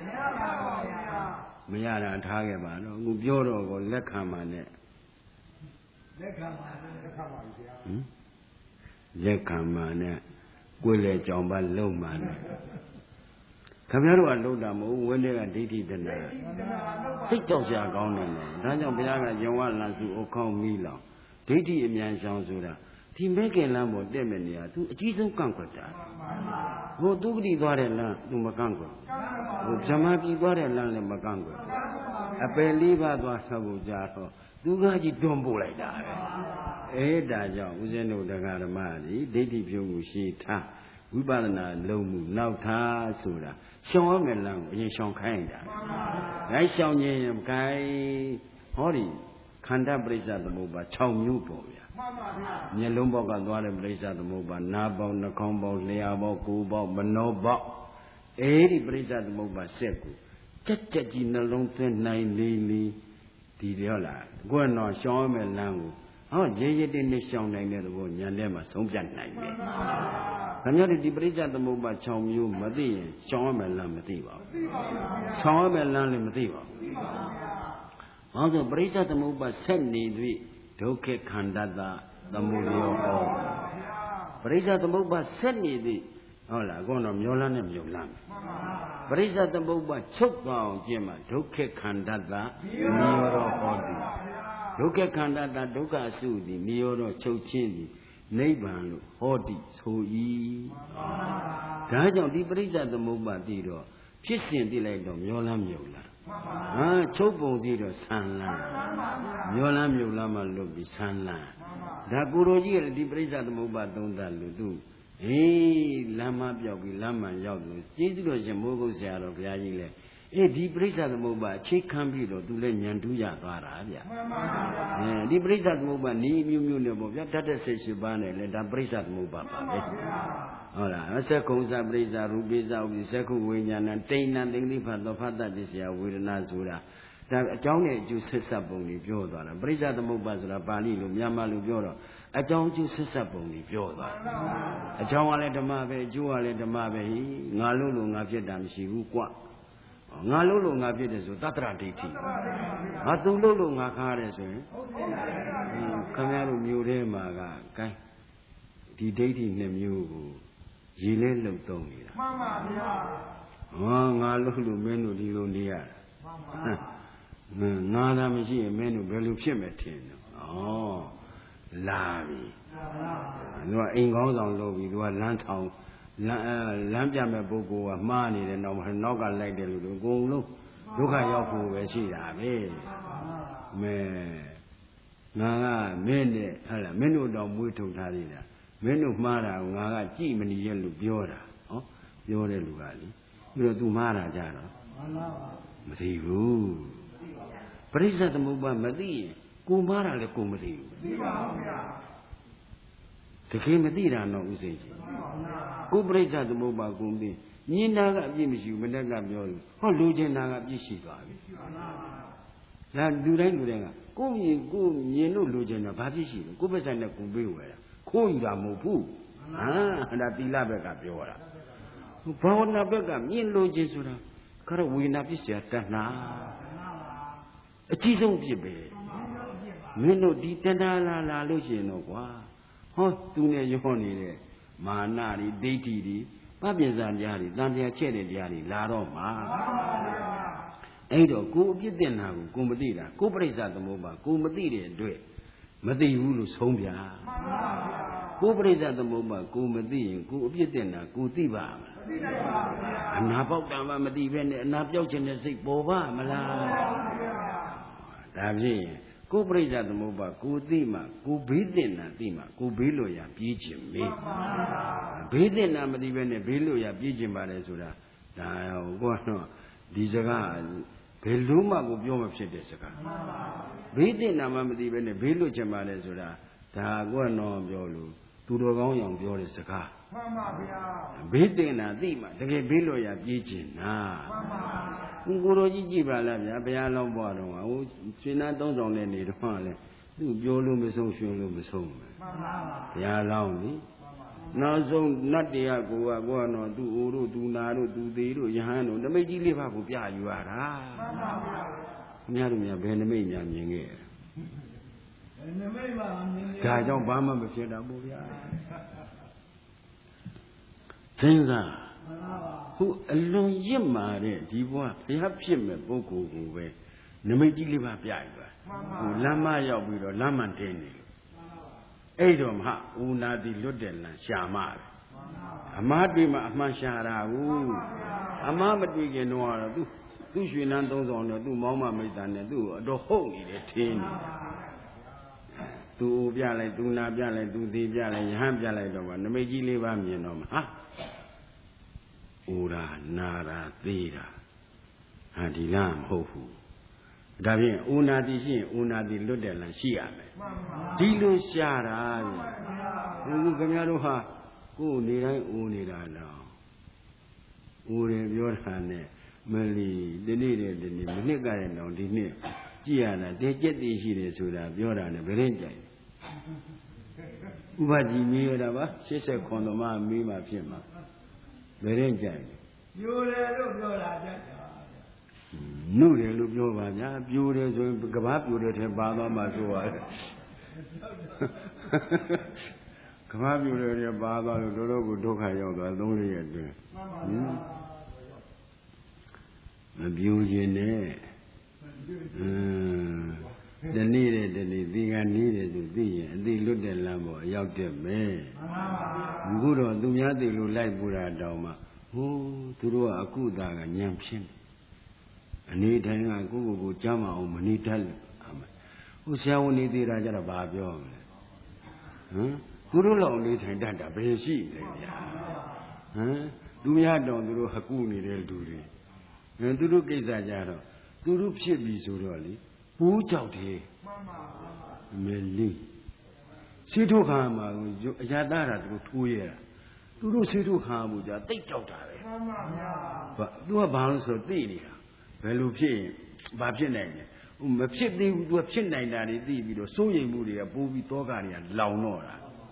မရတာထားခဲ့ပါတော့အခုပြောတော့ကိုလက်ခံပါနဲ့လက်ခံပါလက်ခံပါဗျာဟမ်လက်ခံပါနဲ့ကိုယ်လေကြောင်ပါလုံပါနဲ့ခင်ဗျားတို့ကလုံတာမဟုတ်ဝင်းတွေကဒိဋ္ဌိတဏှာသိကြောက်စရာကောင်းတယ်လေဒါကြောင့်ဘုရားကယဝလန်စုအခေါင်းမီးလောင်ဒိဋ္ဌိအမြန်ဆောင်ဆိုတာဒီမဲကင်လမ်းပေါ်တက်မဲ့နေရသူအကြီးဆုံးကန့်ကွက်တာဟိုသူဂတိသွားတဲ့လမ်းသူမကန့်ကွက်ဟိုဗြဟ္မာပြည်သွားတဲ့လမ်းလည်းမကန့်ကွက်အပယ်လေးပါးသွားဆောက်ဖို့ကြတော့သူကကြီးတွန်းပို့လိုက်တာပဲအဲဒါကြောင့်ဦးဇင်းတို့တရားဓမ္မတွေဒိဋ္ဌိပြုမှုရှိထားဝိပဿနာလုံးမှုနောက်ထားဆိုတာရှောင်ရမယ်လမ်းကိုအရင်ရှောင်ခိုင်းတာ။ဒါရှောင်ခြင်းမခိုင်းဟောဒီခန္ဓာပရိစ္ဆသမုပ္ပါ၆မျိုးပေါ့ဗျာ။မှန်ပါဗျာ။မျက်လုံးပေါက်ကသွားတဲ့ပရိစ္ဆသမုပ္ပါနားပေါက်နှာခေါင်းပေါက်လျှာပေါက်ကိုယ်ပေါက်မနှောပေါက်အဲဒီပရိစ္ဆသမုပ္ပါဆက်ကိုကြက်ကြက်ကြီးနှလုံးသွင်းနိုင်လေးလေးဒီပြောလားကိုယ်တော့ရှောင်ရမယ်လမ်းကိုဟောရေရတဲ့နဲ့ရှောင်နိုင်တဲ့ဘောညာထဲမှာဆုံးဖြတ်နိုင်တယ်။ခင်ဗျားတို့ဒီပရိစ္ဆသမုပ္ပါ၆မျိုးမသိရင်ရှောင်ရမယ်လမ်းမသိပါဘူး။ရှောင်ရမယ်လမ်းလည်းမသိပါဘူး။ဟောဆိုပရိစ္ဆသမုပ္ပါဆက်နေပြီဒုက္ခခန္ဓာတာသမုဒယောဟောပရိစ္ဆသမုပ္ပါဆက်နေပြီဟုတ်လားအခုတော့မျောလန်းနဲ့မျောလန်းပရိစ္ဆသမုပ္ပါချုပ်သွားအောင်ကျင့်မှာဒုက္ခခန္ဓာတာနိရောဓဟောတိဒုက္ခခန္ဓာတာဒုက္ခအစုသည်နိရောဓချုပ်ခြင်းသည်နိဗ္ဗာန်လို့ဟောတိဆို၏ဒါကြောင့်ဒီပရိစ္ဆသမုပ္ပါတိတော့ဖြစ်စဉ်သိလိုက်တော့မျောလန်းမြုပ်လားဟာချုပ်ပုံသိတော့ဆန်းလန်းမျောလန်းမြုပ်လားမှလွတ်ပြီးဆန်းလန်းဒါကိုရိုကြီးကဒီပရိစ္ဆသမုပ္ပါသုံးသပ်လို့သူအေးလမ်းမပြောက်ပြီးလမ်းမှရောက်လို့ကျေးဇူးတော်ရှင်မိုးကုတ်ဆရာတော်ဘုရားကြီးလည်းအေးဒီပရိစ္ဆသမုပ္ပါအခြေခံပြီးတော့သူလည်းဉာဏ်တူးရသွားတာဗျမှန်ပါဗျာအဲဒီပရိစ္ဆသမုပ္ပါဤမျိုးမျိုးနဲ့ပေါ့ဗျာတတ်တဲ့စိတ်ရှိပါနဲ့လေဒါပရိစ္ဆသမုပ္ပါပါပဲဟုတ်လားအဆက်ခုံစပရိစ္ဆရူပိစ္ဆဥပ္ပိစက္ခုဝိညာဏတိဏ္ဏသိဉ္ဖတ်သောဖတ်တတ်ပစ္စယဝေဒနာဆိုတာဒါအကြောင်းနဲ့အကျိုးဆက်ဆက်ပုံတွေပြောသွားတာပရိစ္ဆသမုပ္ပါဆိုတာပါဠိလိုမြန်မာလိုပြောတော့အကြောင်းအကျိုးဆက်ဆက်ပုံတွေပြောသွားတယ်အကြောင်းကလည်းဓမ္မပဲအကျိုးကလည်းဓမ္မပဲငါလို့လို့ငါဖြစ်တာမရှိဘူးကွငါလို့လို့ငါဖြစ်တယ်ဆိုတတ္တရဒိဋ္ဌိငါသူလို့လို့ငါခါရတယ်ဆိုရင်ခင်ဗျားတို့မျိုးထဲမှာကကဲဒီဒိဋ္ဌိနှစ်မျိုးကိုရေလဲလှုပ်သုံးနေတာမှန်ပါဗျာဟောငါလို့လို့မင်းတို့ဒီလိုနေရတာမှန်ပါငါသာမရှိရင်မင်းတို့ဘယ်လိုဖြစ်မယ်ထင်တယ်ဩလာပြီသူကအိမ်ကောင်းဆောင်လုပ်ပြီးသူကလမ်းထောင်လမ်းလမ်းပြမဲ့ပုဂ္ဂိုလ်ကမှားနေတယ်တော့နောက်ကလိုက်တယ်လို့အကုန်လုံးဒုက္ခရောက်ဖို့ပဲရှိတာပဲမဲငါကမင်းနဲ့ဟဲ့လားမင်းတို့တော့မွေးထုတ်ထားသေးတာမင်းတို့မှားတာကိုငါကကြည်မနေရဲ့လို့ပြောတာဟောပြောတဲ့လူကလေပြီးတော့ तू မှားတာကြတော့မသိဘူးပရိစ္ဆေသမုပ္ပါမသိရင်ကိုမားတာလည်းကိုမသိဘူးသိပါဘူးဗျာတကယ်မသိတာတော့ဥစိတ်ကြီးကိုပရိစ္ဆေသမုပ္ပါကိုမသိမြင်တာကအပြည့်မရှိဘူးမတက်ကပြောလို့ဟောလူချင်းတာကအပြည့်ရှိသွားပြီဒါလူတိုင်းလူတိုင်းကကိုမြင်ကိုမြင်လို့လူချင်းတာဘာပြည့်ရှိလဲကိုပစ္ဆန်နဲ့ကိုပေးဝယ်တာခိုးယူတာမဟုတ်ဘူးဟာဒါသီလဘက်ကပြောတာဘာဝနာဘက်ကမြင်လို့ချင်းဆိုတာခရဝေနာပြည့်စရာတဏှာအကြီးဆုံးဖြစ်ပဲမင်းတို့ဒီတဏှာလာလာလို့ရှိရင်တော့ကွာဟောသူနဲ့ရောနေတဲ့မာနတွေဒိဋ္ဌိတွေပပင်စားတရားတွေတန်တရားချက်တဲ့တရားတွေလာတော့မှာအဲ့တော့ကိုအပြစ်တင်တာကိုကိုမသိတာကိုပြိဿသမုပ္ပါကိုမသိတဲ့အတွက်မသိဘူးလို့ဆုံးပြကိုပြိဿသမုပ္ပါကိုမသိရင်ကိုအပြစ်တင်တာကိုသိပါမလားမသိပါဘူးအနာပေါက်တံမှမသိဘဲနဲ့အနာပြောက်ခြင်းနဲ့စိတ်ပေါ်ပါမလားဒါဖြင့်ကိုပြိဿသမုပ္ပါကိုသိမှကိုဘေးတင်တာသိမှကိုဘေးလို့ရပြေးခြင်းမေးဘေးတင်တာမသိဘဲနဲ့ဘေးလို့ရပြေးခြင်းပါလေဆိုတာဒါကိုကတော့ဒီစကားဘယ်လို့မှကိုပြောမဖြစ်တဲ့စကားဘေးတင်တာမှမသိဘဲနဲ့ဘေးလို့ခြင်းပါလေဆိုတာဒါကတော့ပြောလို့သူတော်ကောင်းရောင်ပြောတဲ့စကားမှန်ပါဗျာဘေးတင်တာသိမှတကယ်ဘေးလို့ရပြေးခြင်းနာမှန်ပါကိုတော်ကြီးကြည့်ပါလားဗျာဘုရားလောင်းဘွားတော်ဟိုရှင်နာသုံးဆောင်တဲ့နေတော့လေသူပြောလို့မဆုံးရှင်လို့မဆုံးပဲမှန်ပါဘုရားလောင်းနိနောက်ဆုံးနတ်တရားကိုကဘောနော်သူအိုတို့သူနာတို့သူသေးတို့ယဟန်တို့နမိတ်ကြီးလေးပါးကိုပြယူရတာမှန်ပါဗျာခင်ဗျားတို့များဘယ်နမိတ်များမြင်ခဲ့နမိတ်ပါမြင်ခဲ့ဒါကြောင့်ဘာမှမဖြစ်တာပေါ့ဗျာစဉ်းစားဟိုအလွန်ရစ်မာတဲ့ဒီဘဝဘုရားဖြစ်မဲ့ပုဂ္ဂိုလ်ကိုပဲနမိတ်ကြီးလေးပါပြယူပါဟိုလမ်းမရောက်ပြီးတော့လမ်းမှန်တင်းနေလို့အဲ့တော့မှဥနာတိလွတ်တယ်လမ်းရှာမတယ်အမှားတွေ့မှအမှန်ရှာတာဘူးအမှားမတွေ့ခင်တော့ကတော့သူသူရွှေနန်းသုံးဆောင်တော့သူ့မောင်းမမိတ်တန်နဲ့သူ့အတော်ဟုတ်နေတယ်ထင်းနေသူ့ပြလိုက်သူနာပြလိုက်သူသေးပြလိုက်ယဟန်ပြလိုက်တော့မှနမိတ်ကြီးလေးပါမြင်တော့မှဟာဥရာနာရာသေးတာဟာဒီလားမဟုတ်ဘူးဒါဖြင့်ဥနာတိရှိရင်ဥနာတိလွတ်တယ်လားရှိရမယ်ဒီလိုရှာတာဗျဘုခင်ဗျားတို့ဟာကိုယ်နေတိုင်းဥနေတာတော့ဥတယ်ပြောတာနဲ့မလီဒီနေ့တဲ့ဒီနေ့မနှစ်ကတဲ့တော့ဒီနှစ်ကြည့်ရတာတည်ကျက်တည်ရှိတယ်ဆိုတာပြောတာနဲ့ဘယ်ရင်ကြိုက်ဥပကြီးမေးရတာပါရှစ်ဆက်ခွန်တော်မမေးမှဖြစ်မှာဘယ်ရင်ကြိုက်ပြိုတယ်လို့ပြောတာကြက်နုတယ်လို့ပြောပါဗျာပြိုတယ်ဆိုရင်ကဘာပြိုတယ်ထဲပါသွားမှဆိုရတယ်ကဘာပြိုတယ်ထဲပါသွားလို့တော်တော်ကိုဒုက္ခရောက်သွားသုံးလေးရက်တွင်မပြိုခြင်းနဲ့အင်းတနေ့တဲ့တနေ့ဒီကနေ့တဲ့သူသိရင်အသိလွတ်တဲ့လမ်းပေါ်ရောက်တဲ့မယ်အခုတော့သူများသိလို့လိုက်ပူတာတောင်မှဟိုးသူတို့ကအခုသားကညံဖြစ်နေအနေတိုင်းကကိုယ့်ကိုယ်ကိုကြားမအောင်မနေတတ်လို့ဟိုဆရာဝန်နေသေးတာကြတော့ဘာပြောမလဲဟမ်သူတို့လောက်နေထိုင်တတ်တာဘယ်ရှိလဲဗျာဟမ်သူများတောင်သူတို့ဟကူနေတဲ့လူတွေဟမ်သူတို့ကိစ္စကြတော့သူတို့ဖြစ်ပြီဆိုတော့လေပူးကြောက်တယ်မှန်ပါဘူးမေလီစိတ်ထုတ်ခါမှာအရာသားတာသူတို့ထိုးရတာသူတို့စိတ်ထုတ်ခါမှုကြတိတ်ကြောက်တာပဲမှန်ပါဗျာဘာသူကဘာလို့ဆိုသိနေတာဘယ်လိုဖြစ်ရင်ဘာဖြစ်နိုင်လဲမဖြစ်သေးဘူးသူကဖြစ်နိုင်တာတွေသိပြီးတော့စိုးရိမ်မှုတွေကပိုးပြီးတောကတွေကလောင်တော့တာ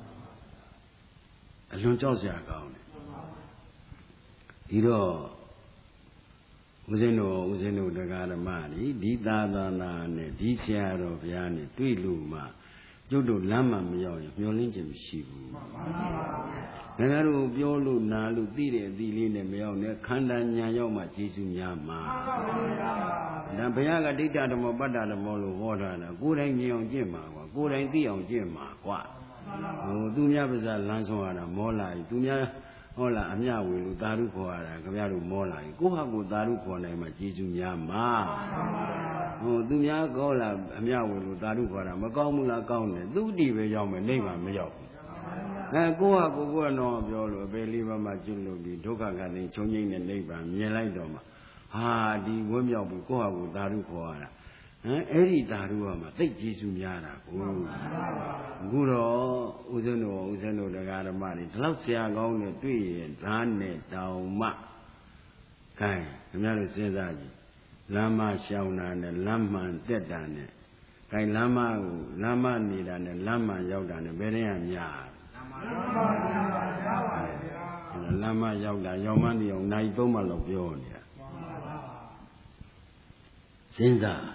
အလွန်ကြောက်စရာကောင်းတယ်ဒီတော့ဦးဇင်းတို့ဦးဇင်းတို့တရားဓမ္မတွေဒီသာသနာနဲ့ဒီဆရာတော်ဘုရားနဲ့တွေ့လို့မှကျုပ်တို့လမ်းမှမရောက်ရင်မျောလင်းခြင်းမရှိဘူးမှန်ပါပါဘုရားတို့ပြောလို့နာလို့သိတဲ့အသီးလေးနဲ့မရောက်နဲ့ခန္ဓာညာရောက်မှကျေစုများမှာမှန်ပါပါဒါဘုရားကဒိဋ္ဌဓမ္မပတ္တဓမ္မလို့ဟောထားတာကိုယ်တိုင်မြင်အောင်ကျင့်မှာကွာကိုယ်တိုင်သိအောင်ကျင့်မှာကွာဟိုသူများပါးစားလမ်းဆုံးရတာမောလာပြီသူများဟုတ်လားအမြဝေလို့သာဓုခေါ်ရတာခင်ဗျားတို့မောလာပြီကိုယ့်ဟာကိုယ်သာဓုခေါ်နိုင်မှကျေစုများမှာဟိုသူများကောလာအမြဝေလို့သာဓုခေါ်တာမကောင်းဘူးလားကောင်းတယ်သူတည်ပဲရောက်မယ်နိဗ္ဗာန်မရောက်ဘူးအဲကိုယ့်ဟာကိုယ်ကတော့ပြောလို့အပေလေးပါးမှကျွလို့ပြီးဒုက္ခကသိချုံငိမ့်တဲ့နိဗ္ဗာန်မြင်လိုက်တော့မှဟာဒီဝန်းမြောက်ပြီးကိုယ့်ဟာကိုယ်သာဓုခေါ်ရတာအဲ့ဒီသာရုကမှာသိကျေးဇူးများတာကိုအခုတော့ဦးဇင်းတို့ဦးဇင်းတို့တရားဓမ္မတွေဒီလောက်ဆရာကောင်းနဲ့တွေ့ရင်ဓာတ်နဲ့တောင်မှခိုင်းခင်ဗျားတို့စဉ်းစားကြည့်လမ်းမရှောင်တာနဲ့လမ်းမှန်တက်တာနဲ့ခိုင်းလမ်းမကိုလမ်းမနေတာနဲ့လမ်းမှန်ရောက်တာနဲ့ဘယ်တည်းကများလမ်းမရောက်တာရောက်မှန်းဒီအောင်နိုင်သုံးမှလောက်ပြောနေတာစဉ်းစား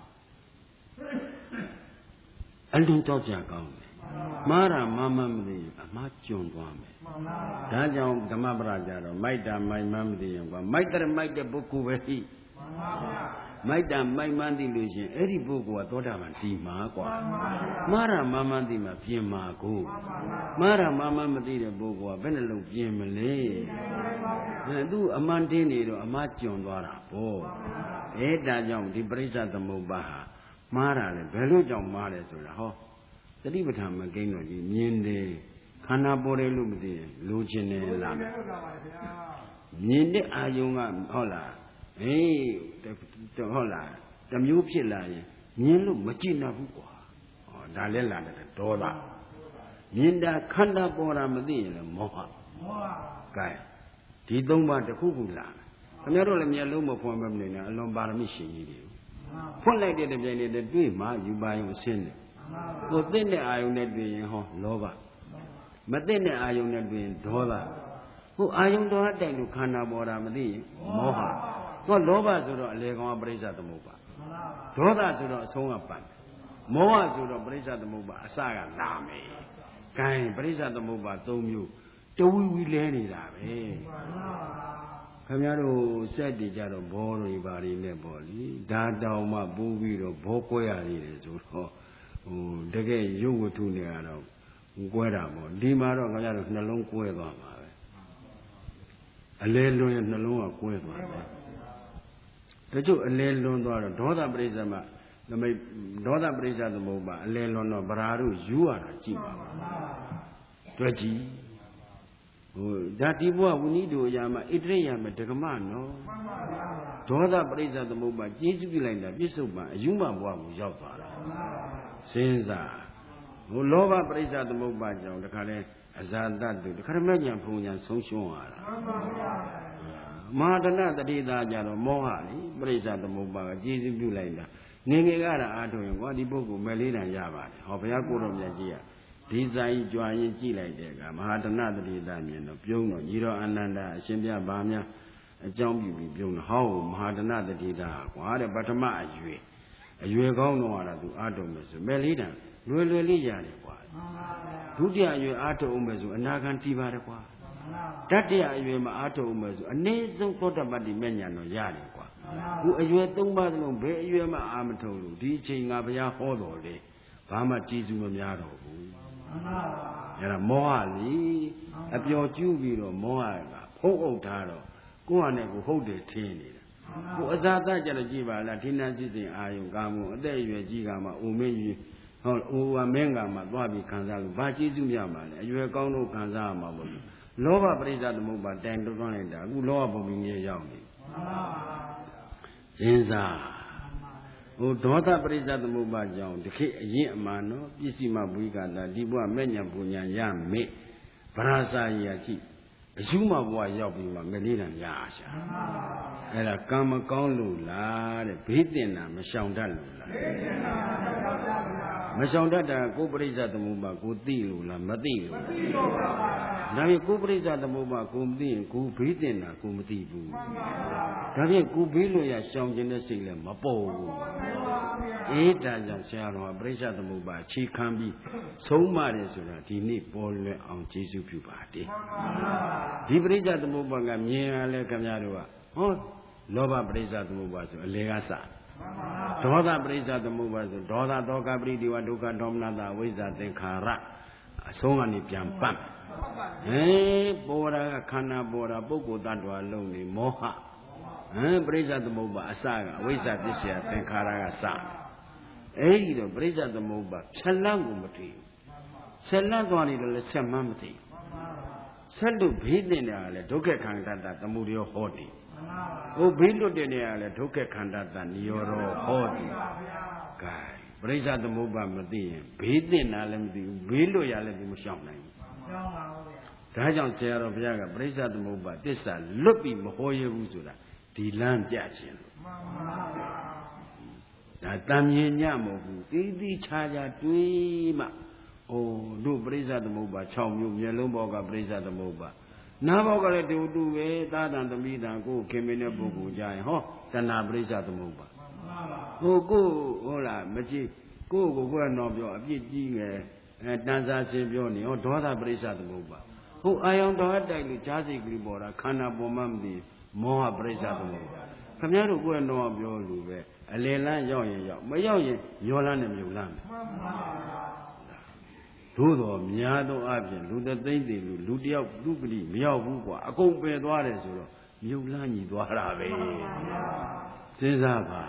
အလုံးကြောက်ကြကောင်းတယ်မှားတာမှမမသိရင်အမှားကျွံသွားမယ်ဒါကြောင့်ဓမ္မပဒကြတော့မိုက်တာမိုက်မှန်းမသိရင်ကွာမိုက်တယ်မိုက်တဲ့ပုဂ္ဂိုလ်ပဲဟိမိုက်တာမိုက်မှန်းသိလို့ရှင်အဲ့ဒီပုဂ္ဂိုလ်ကသောတာပန်ဒီမှာကွာမှားတာမှမသိမှပြင်မှာကိုမှားတာမှမမသိတဲ့ပုဂ္ဂိုလ်ကဘယ်နှလုံးပြင်မလဲအဲသူအမှန်တင်းနေတော့အမှားကျွံသွားတာပေါ့အဲဒါကြောင့်ဒီပရိစ္ဆသမုပ္ပါဟာမှားတာလေဘယ်လိုကြောင့်မှားတယ်ဆိုတာဟောသတိပဋ္ဌာန်မကိန်းတော့ဒီမြင်တယ်ခန္ဓာပေါ်တယ်လို့မသိရင်လိုချင်တယ်လားမြင်တဲ့အာယုံကဟုတ်လားအေးဟုတ်လားတမျိုးဖြစ်လာရင်မြင်လို့မကြည့်နိုင်ဘူးကွာဟောဒါလည်းလာတယ်ဒေါသမြင်တာခန္ဓာပေါ်တာမသိရင်လည်းမောဟမောဟကဲဒီသုံးပါးတစ်ခုခုလာခင်ဗျားတို့လည်းမျက်လုံးမဖွင့်မနေနဲ့အလွန်ပါရမီရှင်ကြီးတွေဖွင့်လိုက်တဲ့ပြိုင်နေတဲ့တွေ့မှယူပါယုံအစင်းတယ်ကိုသိတဲ့အာယုံနဲ့တွေ့ရင်ဟောလောဘမသိတဲ့အာယုံနဲ့တွေ့ရင်ဒေါသဟိုအာယုံတော်အတိုင်လို့ခန္ဓာပေါ်တာမသိရင်မောဟဟောလောဘဆိုတော့အလေကောင်ကပရိစ္ဆသမုပ္ပါဒေါသဆိုတော့အဆုံးကပတ်မောဟဆိုတော့ပရိစ္ဆသမုပ္ပါအစကလာမယ်ဂိုင်းပရိစ္ဆသမုပ္ပါသုံးမျိုးတဝီဝီလဲနေတာပဲခင်ဗျားတို့စက်တည်ကြတော့ဘောတွေဘာတွေနဲ့ပေါ့လေဒါတောင်မှပိုးပြီးတော့ဘောကွဲရသေးတယ်ဆိုတော့ဟိုတကယ်ရုပ်ဝတ္ထုနဲ့ကတော့ကွဲတာပေါ့ဒီမှာတော့ခင်ဗျားတို့နှလုံးကွဲသွားမှာပဲအလဲလွန်ရဲ့နှလုံးကကွဲသွားတယ်တချို့အလဲလွန်သွားတော့ဒေါသပရိစ္ဆမနမိတ်ဒေါသပရိစ္ဆသမုပ္ပါအလဲလွန်တော့ဗราတို့ယူရတာကြည့်ပါတွေ့ကြည့်ဟိုဓာတိဘဝဝိနည်းတို့အရာမှာဣတရိယာမဒကမနော်ဒေါသပရိစ္ဆသမုပ္ပါကျေးဇူးပြုလိုက်တာပြစ္ဆုတ်ပံအယူမဘဝကိုရောက်သွားတာစဉ်းစားဟိုလောဘပရိစ္ဆသမုပ္ပါကြောင့်တခါလဲအဇာတတုတခါရမညာဖုံညာဆုံးရှုံးရတာမဟာတဏတတိတာကြတော့မောဟလေပရိစ္ဆသမုပ္ပါကကျေးဇူးပြုလိုက်တာနေငယ်ကတာအားထုတ်ရင်ကွာဒီပုဂ္ဂိုလ်မဲ့လေးတန်ရပါတယ်ဟောဘုရားကိုယ်တော်မြတ်ကြီးကဒီဆိုင်ကြွားရင်ကြည့်လိုက်တဲ့အခါမဟာတဏတတိတာမြင်တော့ပြုံးတော့ညီတော်အာနန္ဒာအရှင်ပြဘာများအကြောင်းပြုပြီးပြုံးတော့ဟောမဟာတဏတတိတာကွာတဲ့ပထမအရွယ်အရွယ်ကောင်းတော့ဟာသူအားထုတ်မယ်ဆိုမဲ့လေးတန်လွယ်လွယ်လေးရတယ်ကွာဒုတိယအရွယ်အားထုတ်အောင်မယ်ဆိုအနာဂံတည်ပါတယ်ကွာတတိယအရွယ်မှာအားထုတ်အောင်မယ်ဆိုအနည်းဆုံးသောတပတ္တိမဲ့ညာတော့ရတယ်ကွာခုအရွယ်သုံးပါးသလုံးဘယ်အရွယ်မှအာမထုတ်လို့ဒီအချိန်ငါဘုရားဟောတော်လေဘာမှကျေးဇူးမများတော့ဘူးအဲ့ဒါမောဟလीအပျော်ကျူးပြီးတော့မောဟကဖုံးအုပ်ထားတော့ကိုယ့်ဟာနဲ့ကိုဟုတ်တယ်ထင်နေတာကိုအဇာတကြတော့ကြည့်ပါလားဌိနစိစဉ်အာယုကာမအသက်အရွယ်ကြီးကမှအိုမင်းကြီးဟောအိုဝမင်းကမှသွားပြီးခံစားလို့ဘာကျေးဇူးများမှာလဲအရွယ်ကောင်းတော့ခံစားရမှာမဟုတ်ဘူးလောဘပရိစ္ဆသမုပ္ပါတိုင်တွန်းလိုက်တာအခုလောဘပုံပြီးမြေရောက်နေစဉ်းစားဟိုဒေါသပရိစ္ဆသမုပ္ပါကြောင့်တခေအရင်အမှန်နော်ပစ္စည်းမဘွေးကတာဒီဘဝမဲ့ညာပူညာရမေဗရာစာရကြည့်အယူမဘဝရောက်ပြီးမှမလေးတံရရှာအဲ့ဒါကံမကောင်းလို့လားတဲ့ဘေးတင်တာမရှောင်တတ်လို့လားမရှောင်တတ်တာကိုပရိစ္ဆသမုပ္ပါကိုသိလို့လားမသိလို့ဒါဖြင့်ကိုပရိစ္ဆသမုပ္ပါကိုမသိရင်ကိုဘေးတင်တာကိုမသိဘူးဒါဖြင့်ကိုဘေးလို့ရရှောင်ခြင်းတဲ့စိတ်လည်းမပေါ်ဘူးအေးဒါကြောင့်ဆရာတော်ကပရိစ္ဆသမုပ္ပါခြေခံပြီးဆုံးမတယ်ဆိုတာဒီနေ့ပေါ်လွယ်အောင်ကျေးဇူးပြုပါတယ်ဒီပရိစ္ဆသမုပ္ပါကမြင်ရလဲခင်ဗျားတို့ကဟောလောဘပရိစ္ဆသမုပ္ပါဆိုအလေကစဒေါသပရိစ္ဆသမုပ္ပါဆိုဒေါသဒေါကပရိဒီဝဒုက္ခဒေါမနတဝိဇ္ဇာသင်္ခါရအဆုံးကနေပြန်ပတ်ဟေးပေါ်တာကခန္ဓာပေါ်တာပုဂ္ဂိုလ်တ attva လုံးနေမောဟဟမ်ပရိစ္ဆသမုပ္ပါအစကအဝိဇ္ဇာပစ္စယသင်္ခါရကစအဲ့ဒီတော့ပရိစ္ဆသမုပ္ပါဖြတ်လန်းကိုမသိဘူးဆက်လန်းသွားနေတော့လည်းဆက်မှန်းမသိဆက်လို့ဘေးတင်တာကလည်းဒုက္ခခန္ဓာတသမုဒယောဟောတိဟိုဘေးလွတ်တဲ့နေရာကလည်းဒုက္ခခန္ဓာတနိရောဓဟောတိကဲပရိစ္ဆသမုပ္ပါမသိရင်ဘေးတင်တာလည်းမသိဘူးဘေးလွတ်ရလည်းမရှောင်နိုင်ဘူးရှောင်ပါဘူးဗျာဒါကြောင့်ဆရာတော်ဘုရားကပရိစ္ဆသမုပ္ပါတစ္ဆာလွတ်ပြီးမဟောရဘူးဆိုတာဒီလမ်းပြခြင်းလို့မှန်ပါဗျာဒါတန်မြင်ညမဟုတ်ဘူးတိတိချာချာတွေးမှအိုးတို့ပရိစ္ဆသမုပ္ပါ၆မျိုးမျက်လုံးဘောကပရိစ္ဆသမုပ္ပါနာဘောကလည်းတူတူပဲသာတန်သမီးတန်ကိုခင်မင်းတဲ့ပုဂ္ဂိုလ်ကြရင်ဟောတဏှာပရိစ္ဆသမုပ္ပါဟိုကိုဟုတ်လားမကြည့်ကိုကိုကိုကတော့ပြောအပြစ်ကြီးငယ်အဲတန်စာစင်ပြောနေဟောဒေါသပရိစ္ဆသမုပ္ပါဟိုအာယုံတော်တိုက်လို့ဈာစိတ်ကလေးပေါ်တာခန္ဓာပေါ်မှမသိမောဟပရိစ္ဆသမုပ္ပါခင်ဗျားတို့ကိုကတော့ပြောလို့ပဲအလယ်လန်းရောက်ရင်ရောက်မရောက်ရင်ရောလန်းနဲ့မြုပ်လန်းမယ်သို့တော်များသောအပြင်လူသသိမ့်တွေလူလူတယောက်လူပတိမရောက်ဘူးကွာအကုန်ပယ်သွားတယ်ဆိုတော့မြုပ်လန်းညီသွားတာပဲစဉ်းစားပါ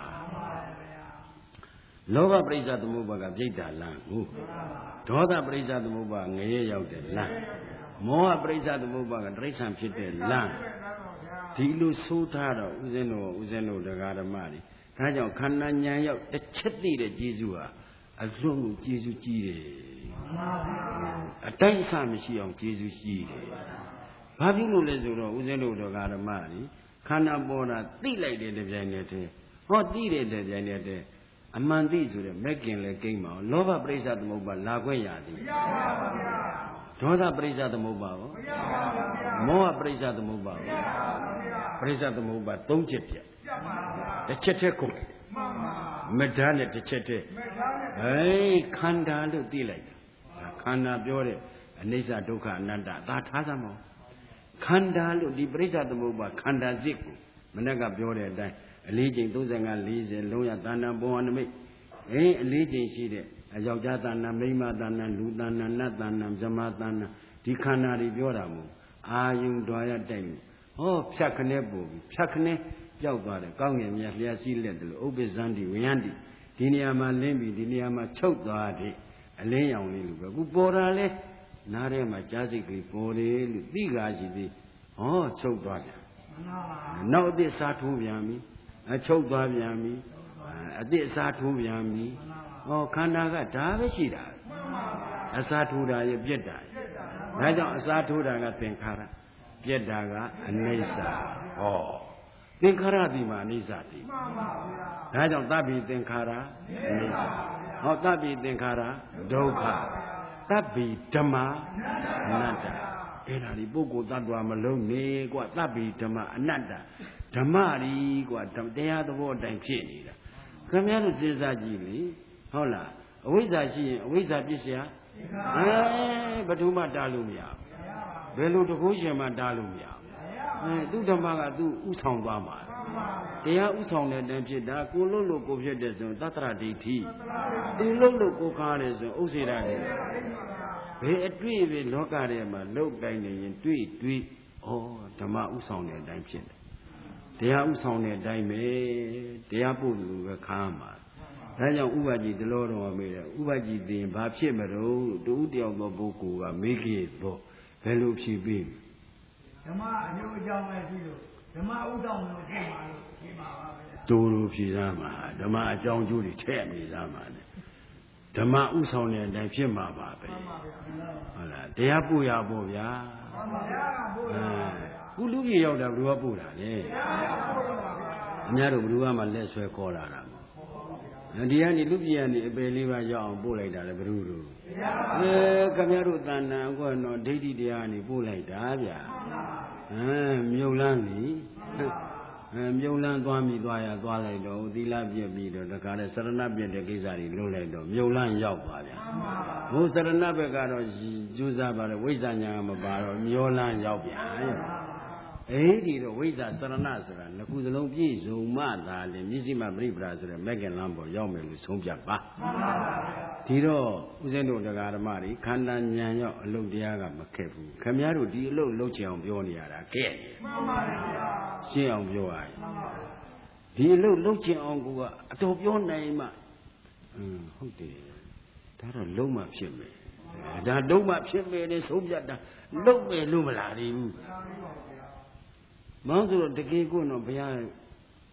လောဘပရိစ္ဆသမုပ္ပါကပြိတ္တာလန်းကိုဒေါသပရိစ္ဆသမုပ္ပါငရဲရောက်တဲ့လန်းမောဟပရိစ္ဆသမုပ္ပါကတိရစ္ဆာန်ဖြစ်တဲ့လန်းဒီလိုဆိုးထားတော့ဦးဇင်းတို့ဦးဇင်းတို့တရားဓမ္မတွေဒါကြောင့်ခန္ဓာဉာဏ်ရောက်တစ်ချက်သိတဲ့ကျေးဇူးဟာအလွန်ကိုကျေးဇူးကြီးတယ်အတိုင်းအဆမရှိအောင်ကျေးဇူးရှိတယ်။ဘာဖြစ်လို့လဲဆိုတော့ဦးဇင်းတို့တော်ဓမ္မတွေခန္ဓာပေါ်တာသိလိုက်တဲ့ကြိုင်နဲ့တည်းဟောသိတဲ့ကြိုင်နဲ့တည်းအမှန်သိဆိုတဲ့မက်ကင်လည်းကိမ့်ပါအောင်လောဘပရိစ္ဆသမုပ္ပါလာခွင့်ရသည်မရပါဘူးဗျာဒေါသပရိစ္ဆသမုပ္ပါရောမရပါဘူးဗျာမောဟပရိစ္ဆသမုပ္ပါရောမရပါဘူးဗျာပရိစ္ဆသမုပ္ပါသုံးချက်ပြတ်ပြတ်ပါဗျာတစ်ချက်တည်းကုန်မှန်ပါမဒ္ဒနဲ့တစ်ချက်တည်းမဒ္ဒနဲ့ဟေးခန္ဓာလို့သိလိုက်တာခန္ဓာပြောတဲ့အနိစ္စဒုက္ခအနတ္တဒါထားစမ်းမအောင်ခန္ဓာလို့ဒီပရိစ္ဆသမုပ္ပါခန္ဓာစိတ်ကိုမနေ့ကပြောတဲ့အတိုင်းအလေးချိန်သုံးဆယ်ငါး လေးဆယ်လုံးရတဏ္ဍဘဝနမိတ်အေးအလေးချိန်ရှိတဲ့အယောက်ျားတဏ္ဍမိန်းမတဏ္ဍလူတဏ္ဍနတ်တဏ္ဍဇမတဏ္ဍဒီခန္ဓာတွေပြောတာမို့အာယုံတော်ရတိုက်လို့ဟောဖြတ်ခနဲ့ပို့ပြီးဖြတ်ခနဲ့ပျောက်သွားတယ်ကောင်းငယ်မြတ်လျှက်စီးလက်တယ်လို့ဥပ္ပဇ္ဇန္တိဝိယန္တိဒီနေရာမှာလင်းပြီးဒီနေရာမှာချုပ်သွားတယ်အလင်းရောင်လေးလိုပဲအခုပေါ်တာလဲနားထဲမှာကြားစိတ်ကလေးပေါ်တယ်လို့သိကားရှိသေးဟောချုပ်သွားပြန်နောက်အသစ်စားထိုးပြန်ပြီအချုပ်သွားပြန်ပြီအသစ်အစားထိုးပြန်ပြီဟောခန္ဓာကဒါပဲရှိတာအစားထိုးတာရပြက်တာဒါကြောင့်အစားထိုးတာကသင်္ခါရပြက်တာကအနိစ္စဟောသင်္ခါရဒီမှာအနိစ္စဒီမှန်ပါဗျာဒါကြောင့်သဗ္ဗေသင်္ခါရအနိစ္စဟောသဗ္ဗေသင်္ခါရဒုက္ခသဗ္ဗေဓမ္မအနတ္တအဲ့ဒါဒီပုဂ္ဂိုလ်တ attva မလုံးနေကွာသဗ္ဗေဓမ္မအနတ္တဓမ္မရီကွာတရားသဘောအတိုင်းဖြစ်နေတာခင်ဗျားတို့စဉ်းစားကြည့်လေဟုတ်လားအဝိဇ္ဇာရှိရင်အဝိဇ္ဇာပြစ်เสียအဲဘယ်သူမှတားလို့မရဘူးဘယ်လိုတကုရှင်မှတားလို့မရဘူးအဲသူဓမ္မကသူဥဆောင်သွားမှာတရားဥဆောင်တဲ့တန်းဖြစ်တာကိုလို့လို့ကိုဖြစ်တဲ့ဆိုသတ္တရဒိဋ္ဌိသူလို့လို့ကိုခါတယ်ဆိုဥစေရဒိဋ္ဌိဘယ်အတွေ့ပဲလောကထဲမှာလောက်တိုင်းနေရင်တွေ့တွေ့ဩဓမ္မဥဆောင်တဲ့အတိုင်းဖြစ်တယ်တရားဥဆောင်တဲ့အတိုင်းပဲတရားပို့လို့ပဲခါမှာဒါကြောင့်ဥပကြီးတလောတော်မေးတယ်ဥပကြီးသိရင်ဘာဖြစ်မလို့တူတယောက်သောပုဂ္ဂိုလ်ကမေးခဲ့တော့ဘယ်လိုဖြေပေးဓမ္မအကျိုးအကြောင်းပဲရှိလို့ဓမ္မဥဆောင်လို့ဖြစ်မှာလို့ဖြစ်မှာပါပဲတူတူဖြေသားမှာဓမ္မအကြောင်းကျိုးတွေထည့်နေသားမှာနဲ့ဓမ္မဥဆောင်တဲ့အတိုင်းဖြစ်မှာပါပဲဟုတ်လားတရားပို့ရဖို့ဗျာမှန်ပါဗျာပို့ရပါခုလူကြီးရောက်တာဘယ်လိုပို့တာလဲအများတို့ဘယ်လိုမှလက်ဆွဲခေါ်လာတာဒီကနေလူပြည်ကနေအပယ်လေးပါးရောက်အောင်ပို့လိုက်တာလေဘယ်လိုလဲအဲခင်ဗျားတို့တဏ္ဍာကွနော်ဒိဋ္ဌိတရားကနေပို့လိုက်တာဗျာဟမ်မြုပ်လန်းပြီအဲမြုပ်လန်းသွားမိသွားရသွားလိုက်တော့သီလပြည့်ပြီးတော့တခါလဲစရဏပြည့်တဲ့ကိစ္စတွေလုပ်လိုက်တော့မြုပ်လန်းရောက်သွားဗျာဟိုစရဏဘက်ကတော့ကျူးစားပါလေဝိဇ္ဇာညာမပါတော့မျောလန်းရောက်ဗျာအဲ့ဒီတော့ဝိဇ္ဇာစရဏဆိုတာငခုစလုံးပြည့်စုံမှသာလေမြစ္စည်းမပရိပရာဆိုတဲ့မက်ကင်လမ်းပေါ်ရောက်မယ်လို့ဆုံးဖြတ်ပါဒီတော့ဦးဇင်းတို့တရားဓမ္မတွေခန္ဓာဉာဏ်ရောက်အလုတ်တရားကမခက်ဘူးခင်ဗျားတို့ဒီအလုတ်လုပ်ချင်အောင်ပြောနေရတာကဲမှန်ပါဗျာရှင်းအောင်ပြောရရင်ဒီအလုတ်လုပ်ချင်အောင်ကအတော်ပြောနိုင်မှอืมဟုတ်တယ်ဒါတော့လုံးမဖြစ်မယ်ဒါလုံးမဖြစ်မယ်နဲ့ဆုံးဖြတ်တာလုံးမယ်လို့မလားသေးဘူးမောင်းဆိုတော့တကယ်ကိုတော့ဘုရား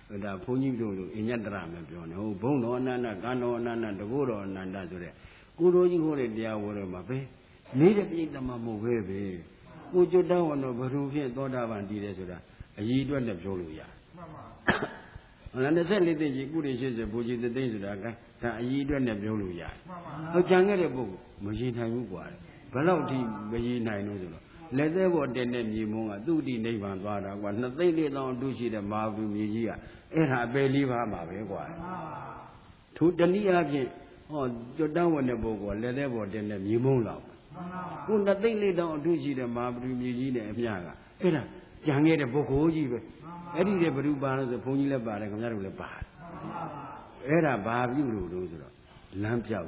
da Pony Dulu in Yadram, Bono Nana, Gano Nana, the Guru Nanda Zure. Guru, you hold it, dear Mabe. Need a big Mamu baby. Would you down on the Barufi, Doda and Didesura? A ye don't have Joluya. And the same thing you could say the Buji the days that ye don't have Joluya. A younger book, Machine Hamuqua. Palauti, Bayina, no. Let them what then you monga do the name and water, what nothing they don't do see the Mabu Mizia, and I believe I'm a to the Nia, oh, you're down on the book, or let them what then you monga. Who nothing they don't do see the Mabu Mizia and Yaga. Era, young at a book, Oji, Eddie the Baruba, the Ponila Bar, and Commander Bar. Era Babu, those lamp out.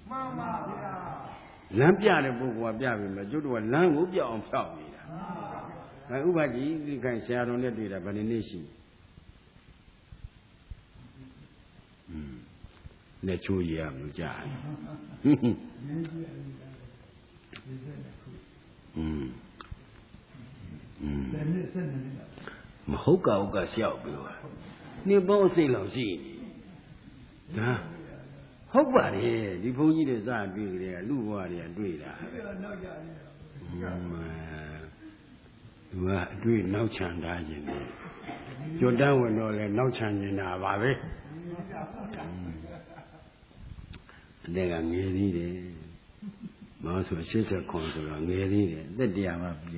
Lampia the book was Yavi, but you do a lamb will be on top. I Ubaji, you can share on the data, but in nation. Let you hear Mujan. Mahoka Oga Xiao Bill. Near Bonsilo Z. Hope about it, the Pony is not doing there, Luwari and Duida. You are doing no chance, you're down with all that no chance in our baby. Then I'm nearly there. Most of the sister consul are nearly there. That they are up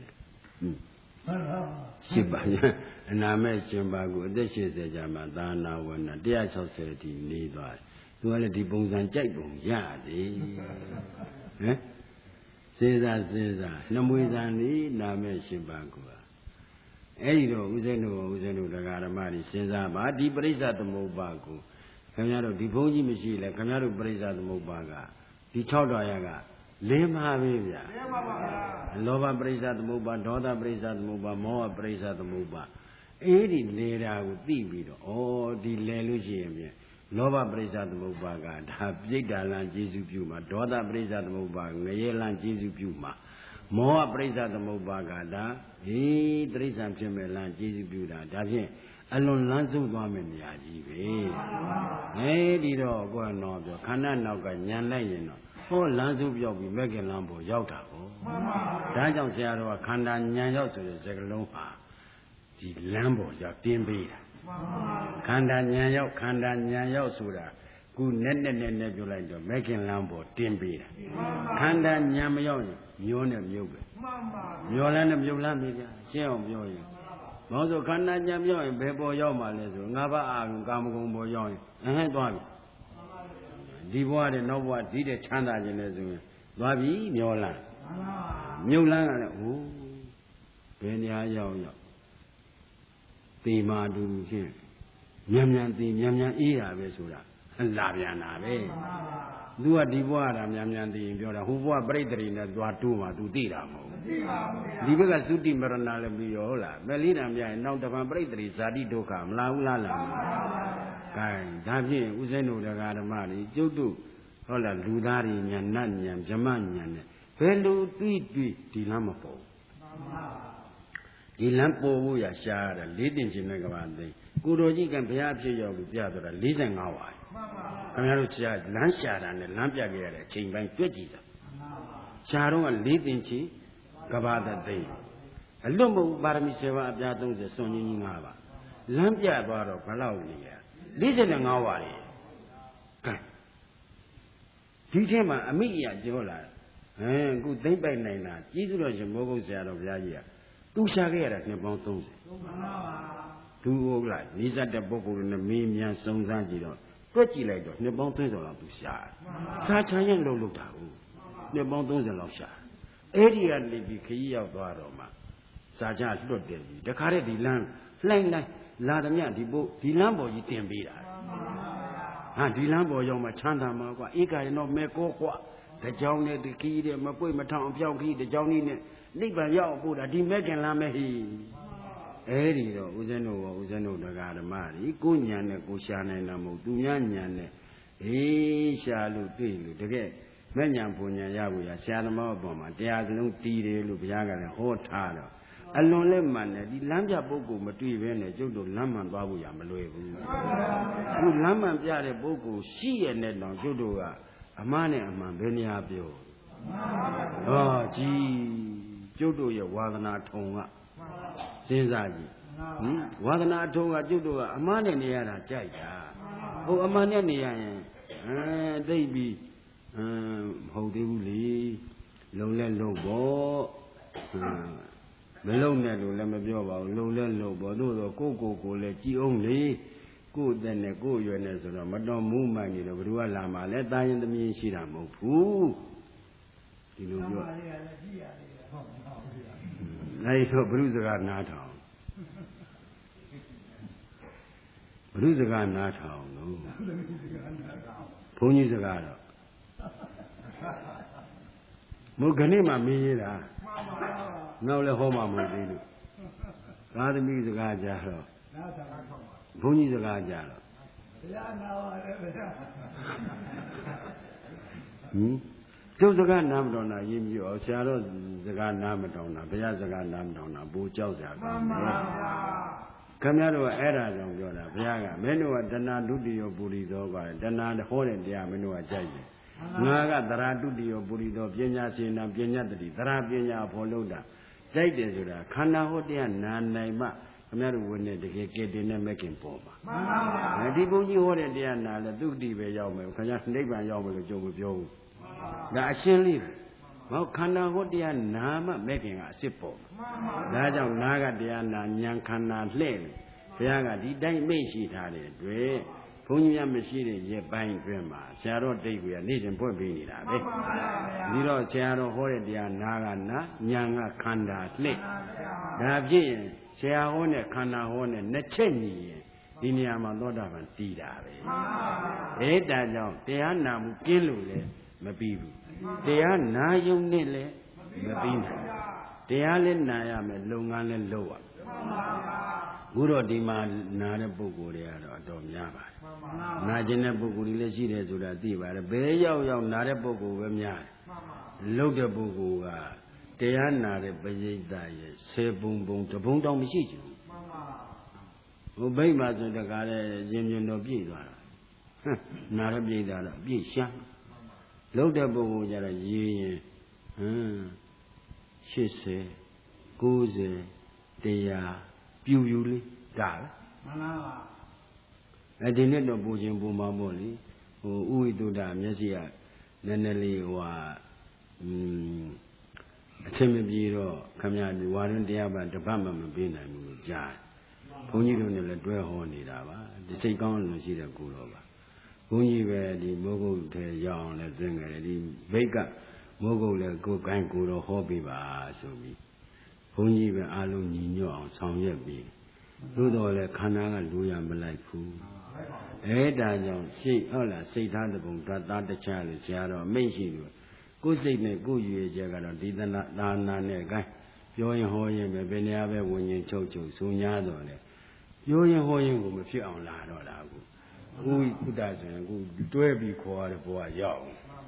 there. And I met Jimbago, this is the Jamadana when a dear society need us. You are the bones and jackbones, yadi. Eh? Caesar, Caesar, no more than the Name Shimbankua. Edo, Uzeno, Uzeno, the Garamari, Caesar, but the Brisa the Mobago. Camaro, the Boji Machine, Camaro Brisa the Mobaga, the Chodayaga, Lema Vivia, Lova Brisa the Moba, Doda Brisa the Moba, Moa Brisa the Moba. Eighty later would be, oh, the Lelusium. Lova Brisa the Mobaga, Habjida Jesu Puma, Doda Brisa the Mobaga, Nayelan Jesu Puma, Moa Brisa the Mobaga, he Drisa Gemelan Jesu Buda, Davi, alone Lanzo Gomen Yaji, eh, Dido, go and know, Kana Naga, Yanlayino, oh, Lanzo Yobi, Megan Lambo, Yota, Dajan Siaro, Kanda Nyanyo to the Zegaloma, the Lambo, Yakin Bida. Kanda Nyanyo, Kanda Nyanyo Sura, good net net nebulando, making Lambo, Timbida. Kanda Nyamayo, Yona Yoga. Yolan of Yolamia, Shell Yoy. Also Kanda Nyamyo and Bebo Yoma Lezo, Nava Agam Gambo Yoy, and Dwabi. Diwa and no what did a Chanda Genezu, Dwabi, Yola. Yolan, oh, Benya Yo. Tima do here. Yamyan, Yamyan, Ea, Vesura, and Laviana, eh? Do a divoire, Yamyan, the Indian, who were bravery in the Duatuma to Diramo. Divaga Suti Maranala Viola, Melina, now the bravery, Sadi Dokam, La La. Kai, Davi, Uzeno, the Garamari, Judu, Ola Ludari, Yanan, Jamanian, Pelu, Tweet, Dilamapo. The lampo ya shara, leading to Megavandi. Guruji can perhaps you with the other, listen our. Kamarucha, Lanshara and the Lampia Gare, chain by twenty. Sharon and leading to Gavada Day. A lumbo Baramiseva Abdadon, the Sony Nava. Lampia Baro, Palaunia. Listen our. Tijema, Amelia Jola. Eh, good day by Nina. Jesus was a mobile set of Yagia. Two shaggy about those. Two old like these are the bubble in the main young songs and you know. Pretty like the mountains are to shot. Such a young look out. The mountains are not shot. Area and the key of Baroma. Such as look there. The carrot, the lamb, flying like Ladamia, the boat, the lambo, you can be that. And the lambo, Yoma Chanda Magua, Ika, no Meko, the Johnny, the key, the Mapui, Matan, Pioki, the Johnny. Liba Yao Buddha, the Megan Lamehi. Erio, Uzeno, Uzeno, the Gadamari, Gunyan, Gushan, and Namu, Dunyan, E. Shalu, the gate, Menyan Punya Yawi, Shalama Boma, they are no tea, Lubiaga, and hot taro. အလွန်လဲမှန်တယ်ဒီလမ်းပြပုဂ္ဂိုလ်မတွေ့ဘဲနဲ့ကျုပ်တို့လမ်းမှန်သွားဖို့ရမလွယ်ဘူးအခုလမ်းမှန်ပြတဲ့ပုဂ္ဂိုလ်ရှိရတဲ့တောင်ကျုပ်တို့ကအမှားနဲ့အမှန်ဘယ်နေရာပြောဟောကြီးကျုပ်တို့ရဲ့ဝါသနာထုံကစဉ်းစားကြည့်ဟင်ဝါသနာထုံကကျုပ်တို့ကအမှားနဲ့နေရတာကြိုက်တာဟိုအမှန်နဲ့နေရရင်အဲသိပြီအမ်မဟုတ်သေးဘူးလေလုံလဲလုံပေါ့မလုံနဲ့လို့လည်းမပြောပါဘူးလုံလဲလုံပေါ့သို့တော့ကိုကိုကိုလည်းကြည်အောင်လေကိုယ့်တဲ့နဲ့ကိုယ့်ရွယ်နဲ့ဆိုတော့မတော်မူမှန်နေတော့ဘယ်သူကလာမှလဲတာရင်သမီးရှိတာမဟုတ်ဘူးဒီလိုပြောနိုင်ဆိုဘုရုစကားနားထောင်ဘုရုစကားနားထောင်လို့ဘုန်းကြီးစကားတော့မုခဏိမှမင်းရတာနောက်လည်းဟောမှမဟုတ်သေးလို့သာသမီစကားကြတော့ဘုန်းကြီးစကားကြတော့ဘုရားနာပါတယ်ဗျာဟင်ကျုပ်စကားနားမတော်တာရင်းပြောဆရာတော်စကားနားမတော်တာဘုရားစကားနားမတော်တာဘူကြောက်ကြပါမှန်ပါဗျာခင်ဗျားတို့ကအဲ့ဒါကြောင့်ပြောတာဘုရားကမင်းတို့ကတဏှာဒုတိယပုရိသောကတဏှာဟောတဲ့တရားမင်းတို့ကကြိုက်တယ်ငါကသရတုတိယပုရိသောပညာရှင်နာပညာတတိသရပညာဖော်လို့တာကြိုက်တယ်ဆိုတာခန္ဓာဟောတရားနာနိုင်မှခင်ဗျားတို့ဝင်နေတကယ်ကဲတင်နဲ့မဲ့ခင်ပေါ်မှာမှန်ပါဗျာဒီဘုန်းကြီးဟောတဲ့တရားနာလဲသုတိပဲရောက်မယ်ခင်ဗျားနိဗ္ဗာန်ရောက်မယ်လို့ကြုံမပြောဘူးဒါအရှင်းလေးပဲမဟုတ်ခန္ဓာဟောတရားနာမှမဲ့ခင်ကအစ်စ်ပေါ်မှာဒါကြောင့်နာကတရားနာဉာဏ်ခန္ဓာလှဲ့တယ်ဘုရားကဒီတိုင်းမိတ်ရှိထားတဲ့တွေ့ဘုန်းကြီးများမရှိတဲ့ရက်ပိုင်းအတွင်းမှာဆရာတော်တိတ်ကြီးကနေ့စဉ်ဖွင့်ပေးနေတာပဲဒီတော့ဆရာတော်ဟောတဲ့တရားနာကနာဉာဏ်ကခန္ဓာလှဲ့ဒါဖြစ်ရင်ဆရာဟောတဲ့ခန္ဓာဟောတဲ့နှစ်ချက်ညီရင်ဒီနေရာမှာသောတာပန်တည်တာပဲအဲဒါကြောင့်တရားနာမှုကျင်းလို့လည်းမပြီးဘူးတရားနာယုံနဲ့လည်းမပြီးနိုင်တရားလည်းနာရမယ်လုပ်ငန်းလည်းလုပ်ရမယ်ဘုရောဒီမှာနာတဲ့ပုဂ္ဂိုလ်တွေကတော့အတော်များပါတယ်နာခြင်းတဲ့ပုဂ္ဂိုလ်တွေလည်းရှိတယ်ဆိုတာသိပါတယ်ဘယ်ရောက်ရောက်နာတဲ့ပုဂ္ဂိုလ်ပဲများတယ်လုပ်တဲ့ပုဂ္ဂိုလ်ကတရားနာတဲ့ပရိသတ်ရဲ့ဆယ်ပုံပုံတပုံတောင်မရှိကြဘူးဟိုဘိတ်မှာဆိုတကားလဲရင်မြင်တော်ပြည့်သွားတာဟမ်နာတဲ့ပရိသတ်တော့ပြည့်ရှမ်းလုပ်တဲ့ပုဂ္ဂိုလ်ကြတော့ရေးရင်ဟမ်ရှစ်ဆယ်ကိုးဆယ်တရားပြူပြူလေးဒါပဲမှန်ပါပါအဲဒီနေ့တော့ပူခြင်းပူမှာပေါ့လေဟိုဥဝိတုဒ္ဒမျက်စိကနည်းနည်းလေးဟိုဟာอืมအချင်းမပြေတော့ခမရဝါရင်တရားပါတပတ်မှမပေးနိုင်ဘူးလို့ကြားဘုန်းကြီးတို့နဲ့လည်းတွဲဟောနေတာပါဒီစိတ်ကောင်းလို့ရှိတဲ့ကိုတော့ပါဘုန်းကြီးပဲဒီမိုးကုတ်ထဲရောက်အောင်လဲသွင်းကြတယ်ဒီဘိတ်ကမိုးကုတ်လဲကိုယ်ကိုင်းကိုတော့ဟောပြပါဆိုပြီးဘုန်းကြီးပဲအားလုံးညီညွတ်အောင်ဆောင်ရွက်ပြီးသို့တော်လည်းခန္ဓာကလူရမလိုက်ဘူးအဲဒါကြောင့်စိတ်ဟုတ်လားစိတ်သားတပုံဓာတ်သားတခြားလို့ဆရာတော်မိတ်ရှိလို့ကိုယ်စိတ်နဲ့ကိုယ်ရွေချက်ကတော့ဒီသနာဒါနာနဲ့အကိုင်းပြောရင်ဟောရင်ပဲဘယ်နေရာပဲဝင်ရင်ချုပ်ချုပ်ဆိုညာတော့လေပြောရင်ဟောရင်ကိုမဖြစ်အောင်လာတော့တာကိုဥိကုတ္တဆိုရင်ကိုတွဲပြီးခေါ်ရတဲ့ဘဝရောက်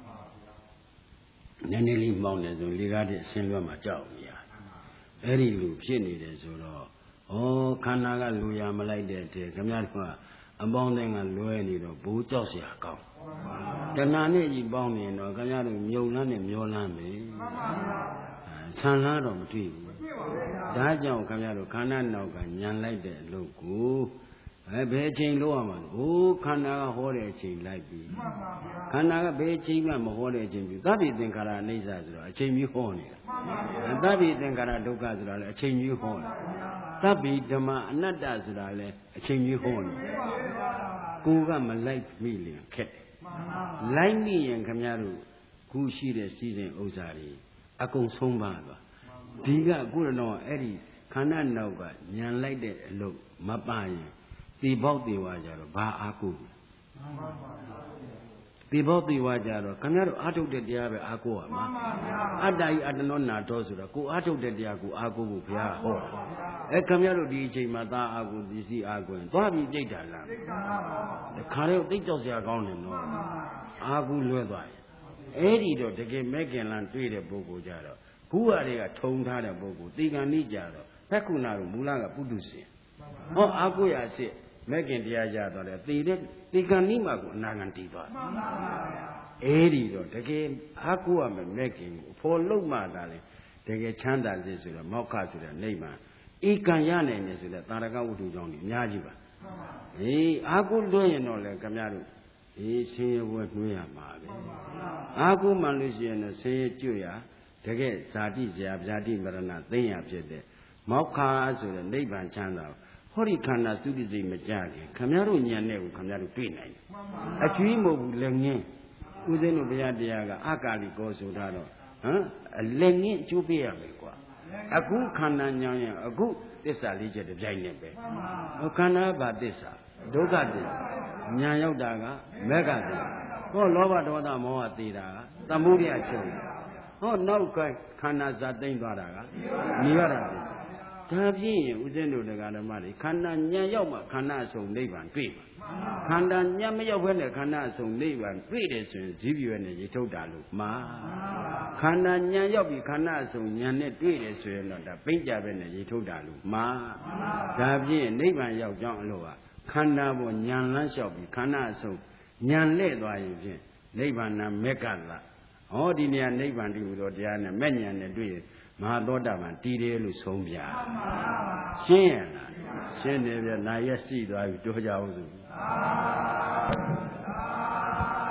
နည်းနည်းလေးမှောင်းနေဆိုလေကားတဲ့အဆင်းလွှတ်မှာကြောက်နေရအဲ့ဒီလိုဖြစ်နေတယ်ဆိုတော့ဩခန္ဓာကလူရမလိုက်တဲ့တည်းခမရတို့ကအပေါင်းတိုင်းကလွဲနေတော့ဘိုးကြောက်เสียကောင်းတဏှာနဲ့ကြီးပေါင်းနေတော့ခမရတို့မြုံလန်းနဲ့မျောလန်းပဲဆံလားတော့မတွေ့ဘူးဒါကြောင့်ခမရတို့ခန္ဓာနောက်ကညံလိုက်တဲ့အလုပ်ကိုအဲဘယ်အချိန်လို့ရမှာလဲ။အိုးခန္ဓာကဟောတဲ့အချိန်လိုက်ပြီ။ခန္ဓာကဘယ်အချိန်မှမဟောတဲ့အချိန်ပြီ။သဗ္ဗေသင်္ခါရအိဋ္ဌဆိုတော့အချိန်ကြီးဟောနေတာ။သဗ္ဗေသင်္ခါရဒုက္ခဆိုတာလည်းအချိန်ကြီးဟောနေတာ။သဗ္ဗေဓမ္မအနတ္တဆိုတာလည်းအချိန်ကြီးဟောနေတာ။ကိုယ်ကမလိုက်မိလျင်ခက်တယ်။လိုက်မိရင်ခင်ဗျားတို့ခုရှိတဲ့စီစဉ်ဥစ္စာတွေအကုန်ဆုံးပါသွား။ဒီကခုတော့အဲ့ဒီခန္ဓာနောက်ကညံလိုက်တဲ့အလုပ်မပါရင်ဒီဘောက်သေးဝါကြတော့ဘာအာကိုဒီဘောက်သေးဝါကြတော့ခင်ဗျားတို့အာထုတ်တဲ့တရားပဲအာကိုရမှာအတ္တကြီးအတ္တနောနာတော်ဆိုတော့ကိုအာထုတ်တဲ့တရားကိုအာကိုဖို့ဘုရားဟောအဲခင်ဗျားတို့ဒီအချိန်မှာသာအာကိုပစ္စည်းအာကိုရင်သွားပြီးပြိတ္တာလားတခါတော့သိကြောက်စရာကောင်းတယ်နော်အာကိုလွဲသွားရင်အဲ့ဒီတော့တကယ်မဲ့ခင်လန်တွေ့တဲ့ပုဂ္ဂိုလ်ကြတော့ခုဟာတွေကထုံထားတဲ့ပုဂ္ဂိုလ်တေကန်နိကြတော့ဘက်ကုနာတို့မူလကပုတုဇဉ်ဟောအာကိုရစစ်မဲ့ခင်တရားရတော့တယ်သေတဲ့သေကံနိမကိုအနာဂံတည်သွားမှန်ပါဗျာအဲ့ဒီတော့တကယ်အာကိုရမဲ့မဲ့ခင်ကိုဖော်လုံးမှတာလေတကယ်ချမ်းသာစေဆိုတော့မောက္ခဆိုတဲ့နိဗ္ဗာန်ဧကံရနိုင်တယ်ဆိုတဲ့တာရကဝတ္ထုကြောင့်ဒီအများကြီးပါအေးအာကိုလွှဲရင်တော့လေခင်ဗျားတို့အေးဆင်းရဲဘွယ်နှွေးရမှာပဲအာကိုမှန်လို့ရှိရင်တော့ဆင်းရဲကျွရတကယ်ဇာတိဇာဗျာတိမရဏသိညာဖြစ်တဲ့မောက္ခဆိုတဲ့နိဗ္ဗာန်ချမ်းသာဟောဒီခန္ဓာသုတိစိတ်မကြခင်ခမည်းတော်ဉာဏ်နဲ့ကိုခမည်းတော်တွေ့နိုင်တယ်အကျွေးမဟုတ်ဘူးလက်ငင်းဦးဇင်းတို့ဘုရားတရားကအကာလီကောဆိုထားတော့ဟမ်အလက်ငင်းအကျိုးပေးရမယ်ကွာအခုခန္ဓာဉာဏ်ရင်အခုသစ္စာလေးချက်တစ်ပြိုင်နဲ့ပဲဟောခန္ဓာဘာသစ္စာဒုက္ခသစ္စာဉာဏ်ရောက်တာကမေဃသစ္စာဟောလောဘဒေါသမောဟသိတာကသမုဒိယချုပ်ဟောနောက်ကခန္ဓာဇာသိမ့်သွားတာကနိရောဓသစ္စာဒါဖြင့်ဦးဇင်းတို့တရားဓမ္မတွေခန္ဓာဉာဏ်ရောက်မှခန္ဓာအစုံနိဗ္ဗာန်တွေ့မှာခန္ဓာဉာဏ်မရောက်ဘဲနဲ့ခန္ဓာအစုံနိဗ္ဗာန်တွေ့တယ်ဆိုရင်ဇီးပြွယ်နဲ့ရေထုတ်တာလို့မှာခန္ဓာဉာဏ်ရောက်ပြီးခန္ဓာအစုံဉာဏ်နဲ့တွေ့တယ်ဆိုရင်တော့ဒါပိဋကပဲနဲ့ရေထုတ်တာလို့မှာဒါဖြင့်နိဗ္ဗာန်ရောက်ကြောင်းအလို့ဟာခန္ဓာပေါ်ဉာဏ်လန်းလျှောက်ပြီးခန္ဓာအစုံဉာဏ်လဲ့သွားရင်ဖြင့်နိဗ္ဗာန်မေကလဟောဒီနေရာနိဗ္ဗာန်တည်ဟူသောတရားနဲ့မဲ့ဉာဏ်နဲ့တွေ့ရင်မဟာသောတာပန်တည်တယ်လို့ဆုံးပြရှင်းရလားရှင်းတယ်ဗျနာရက်ရှိသွားပြီတို့ကြအောင်စို့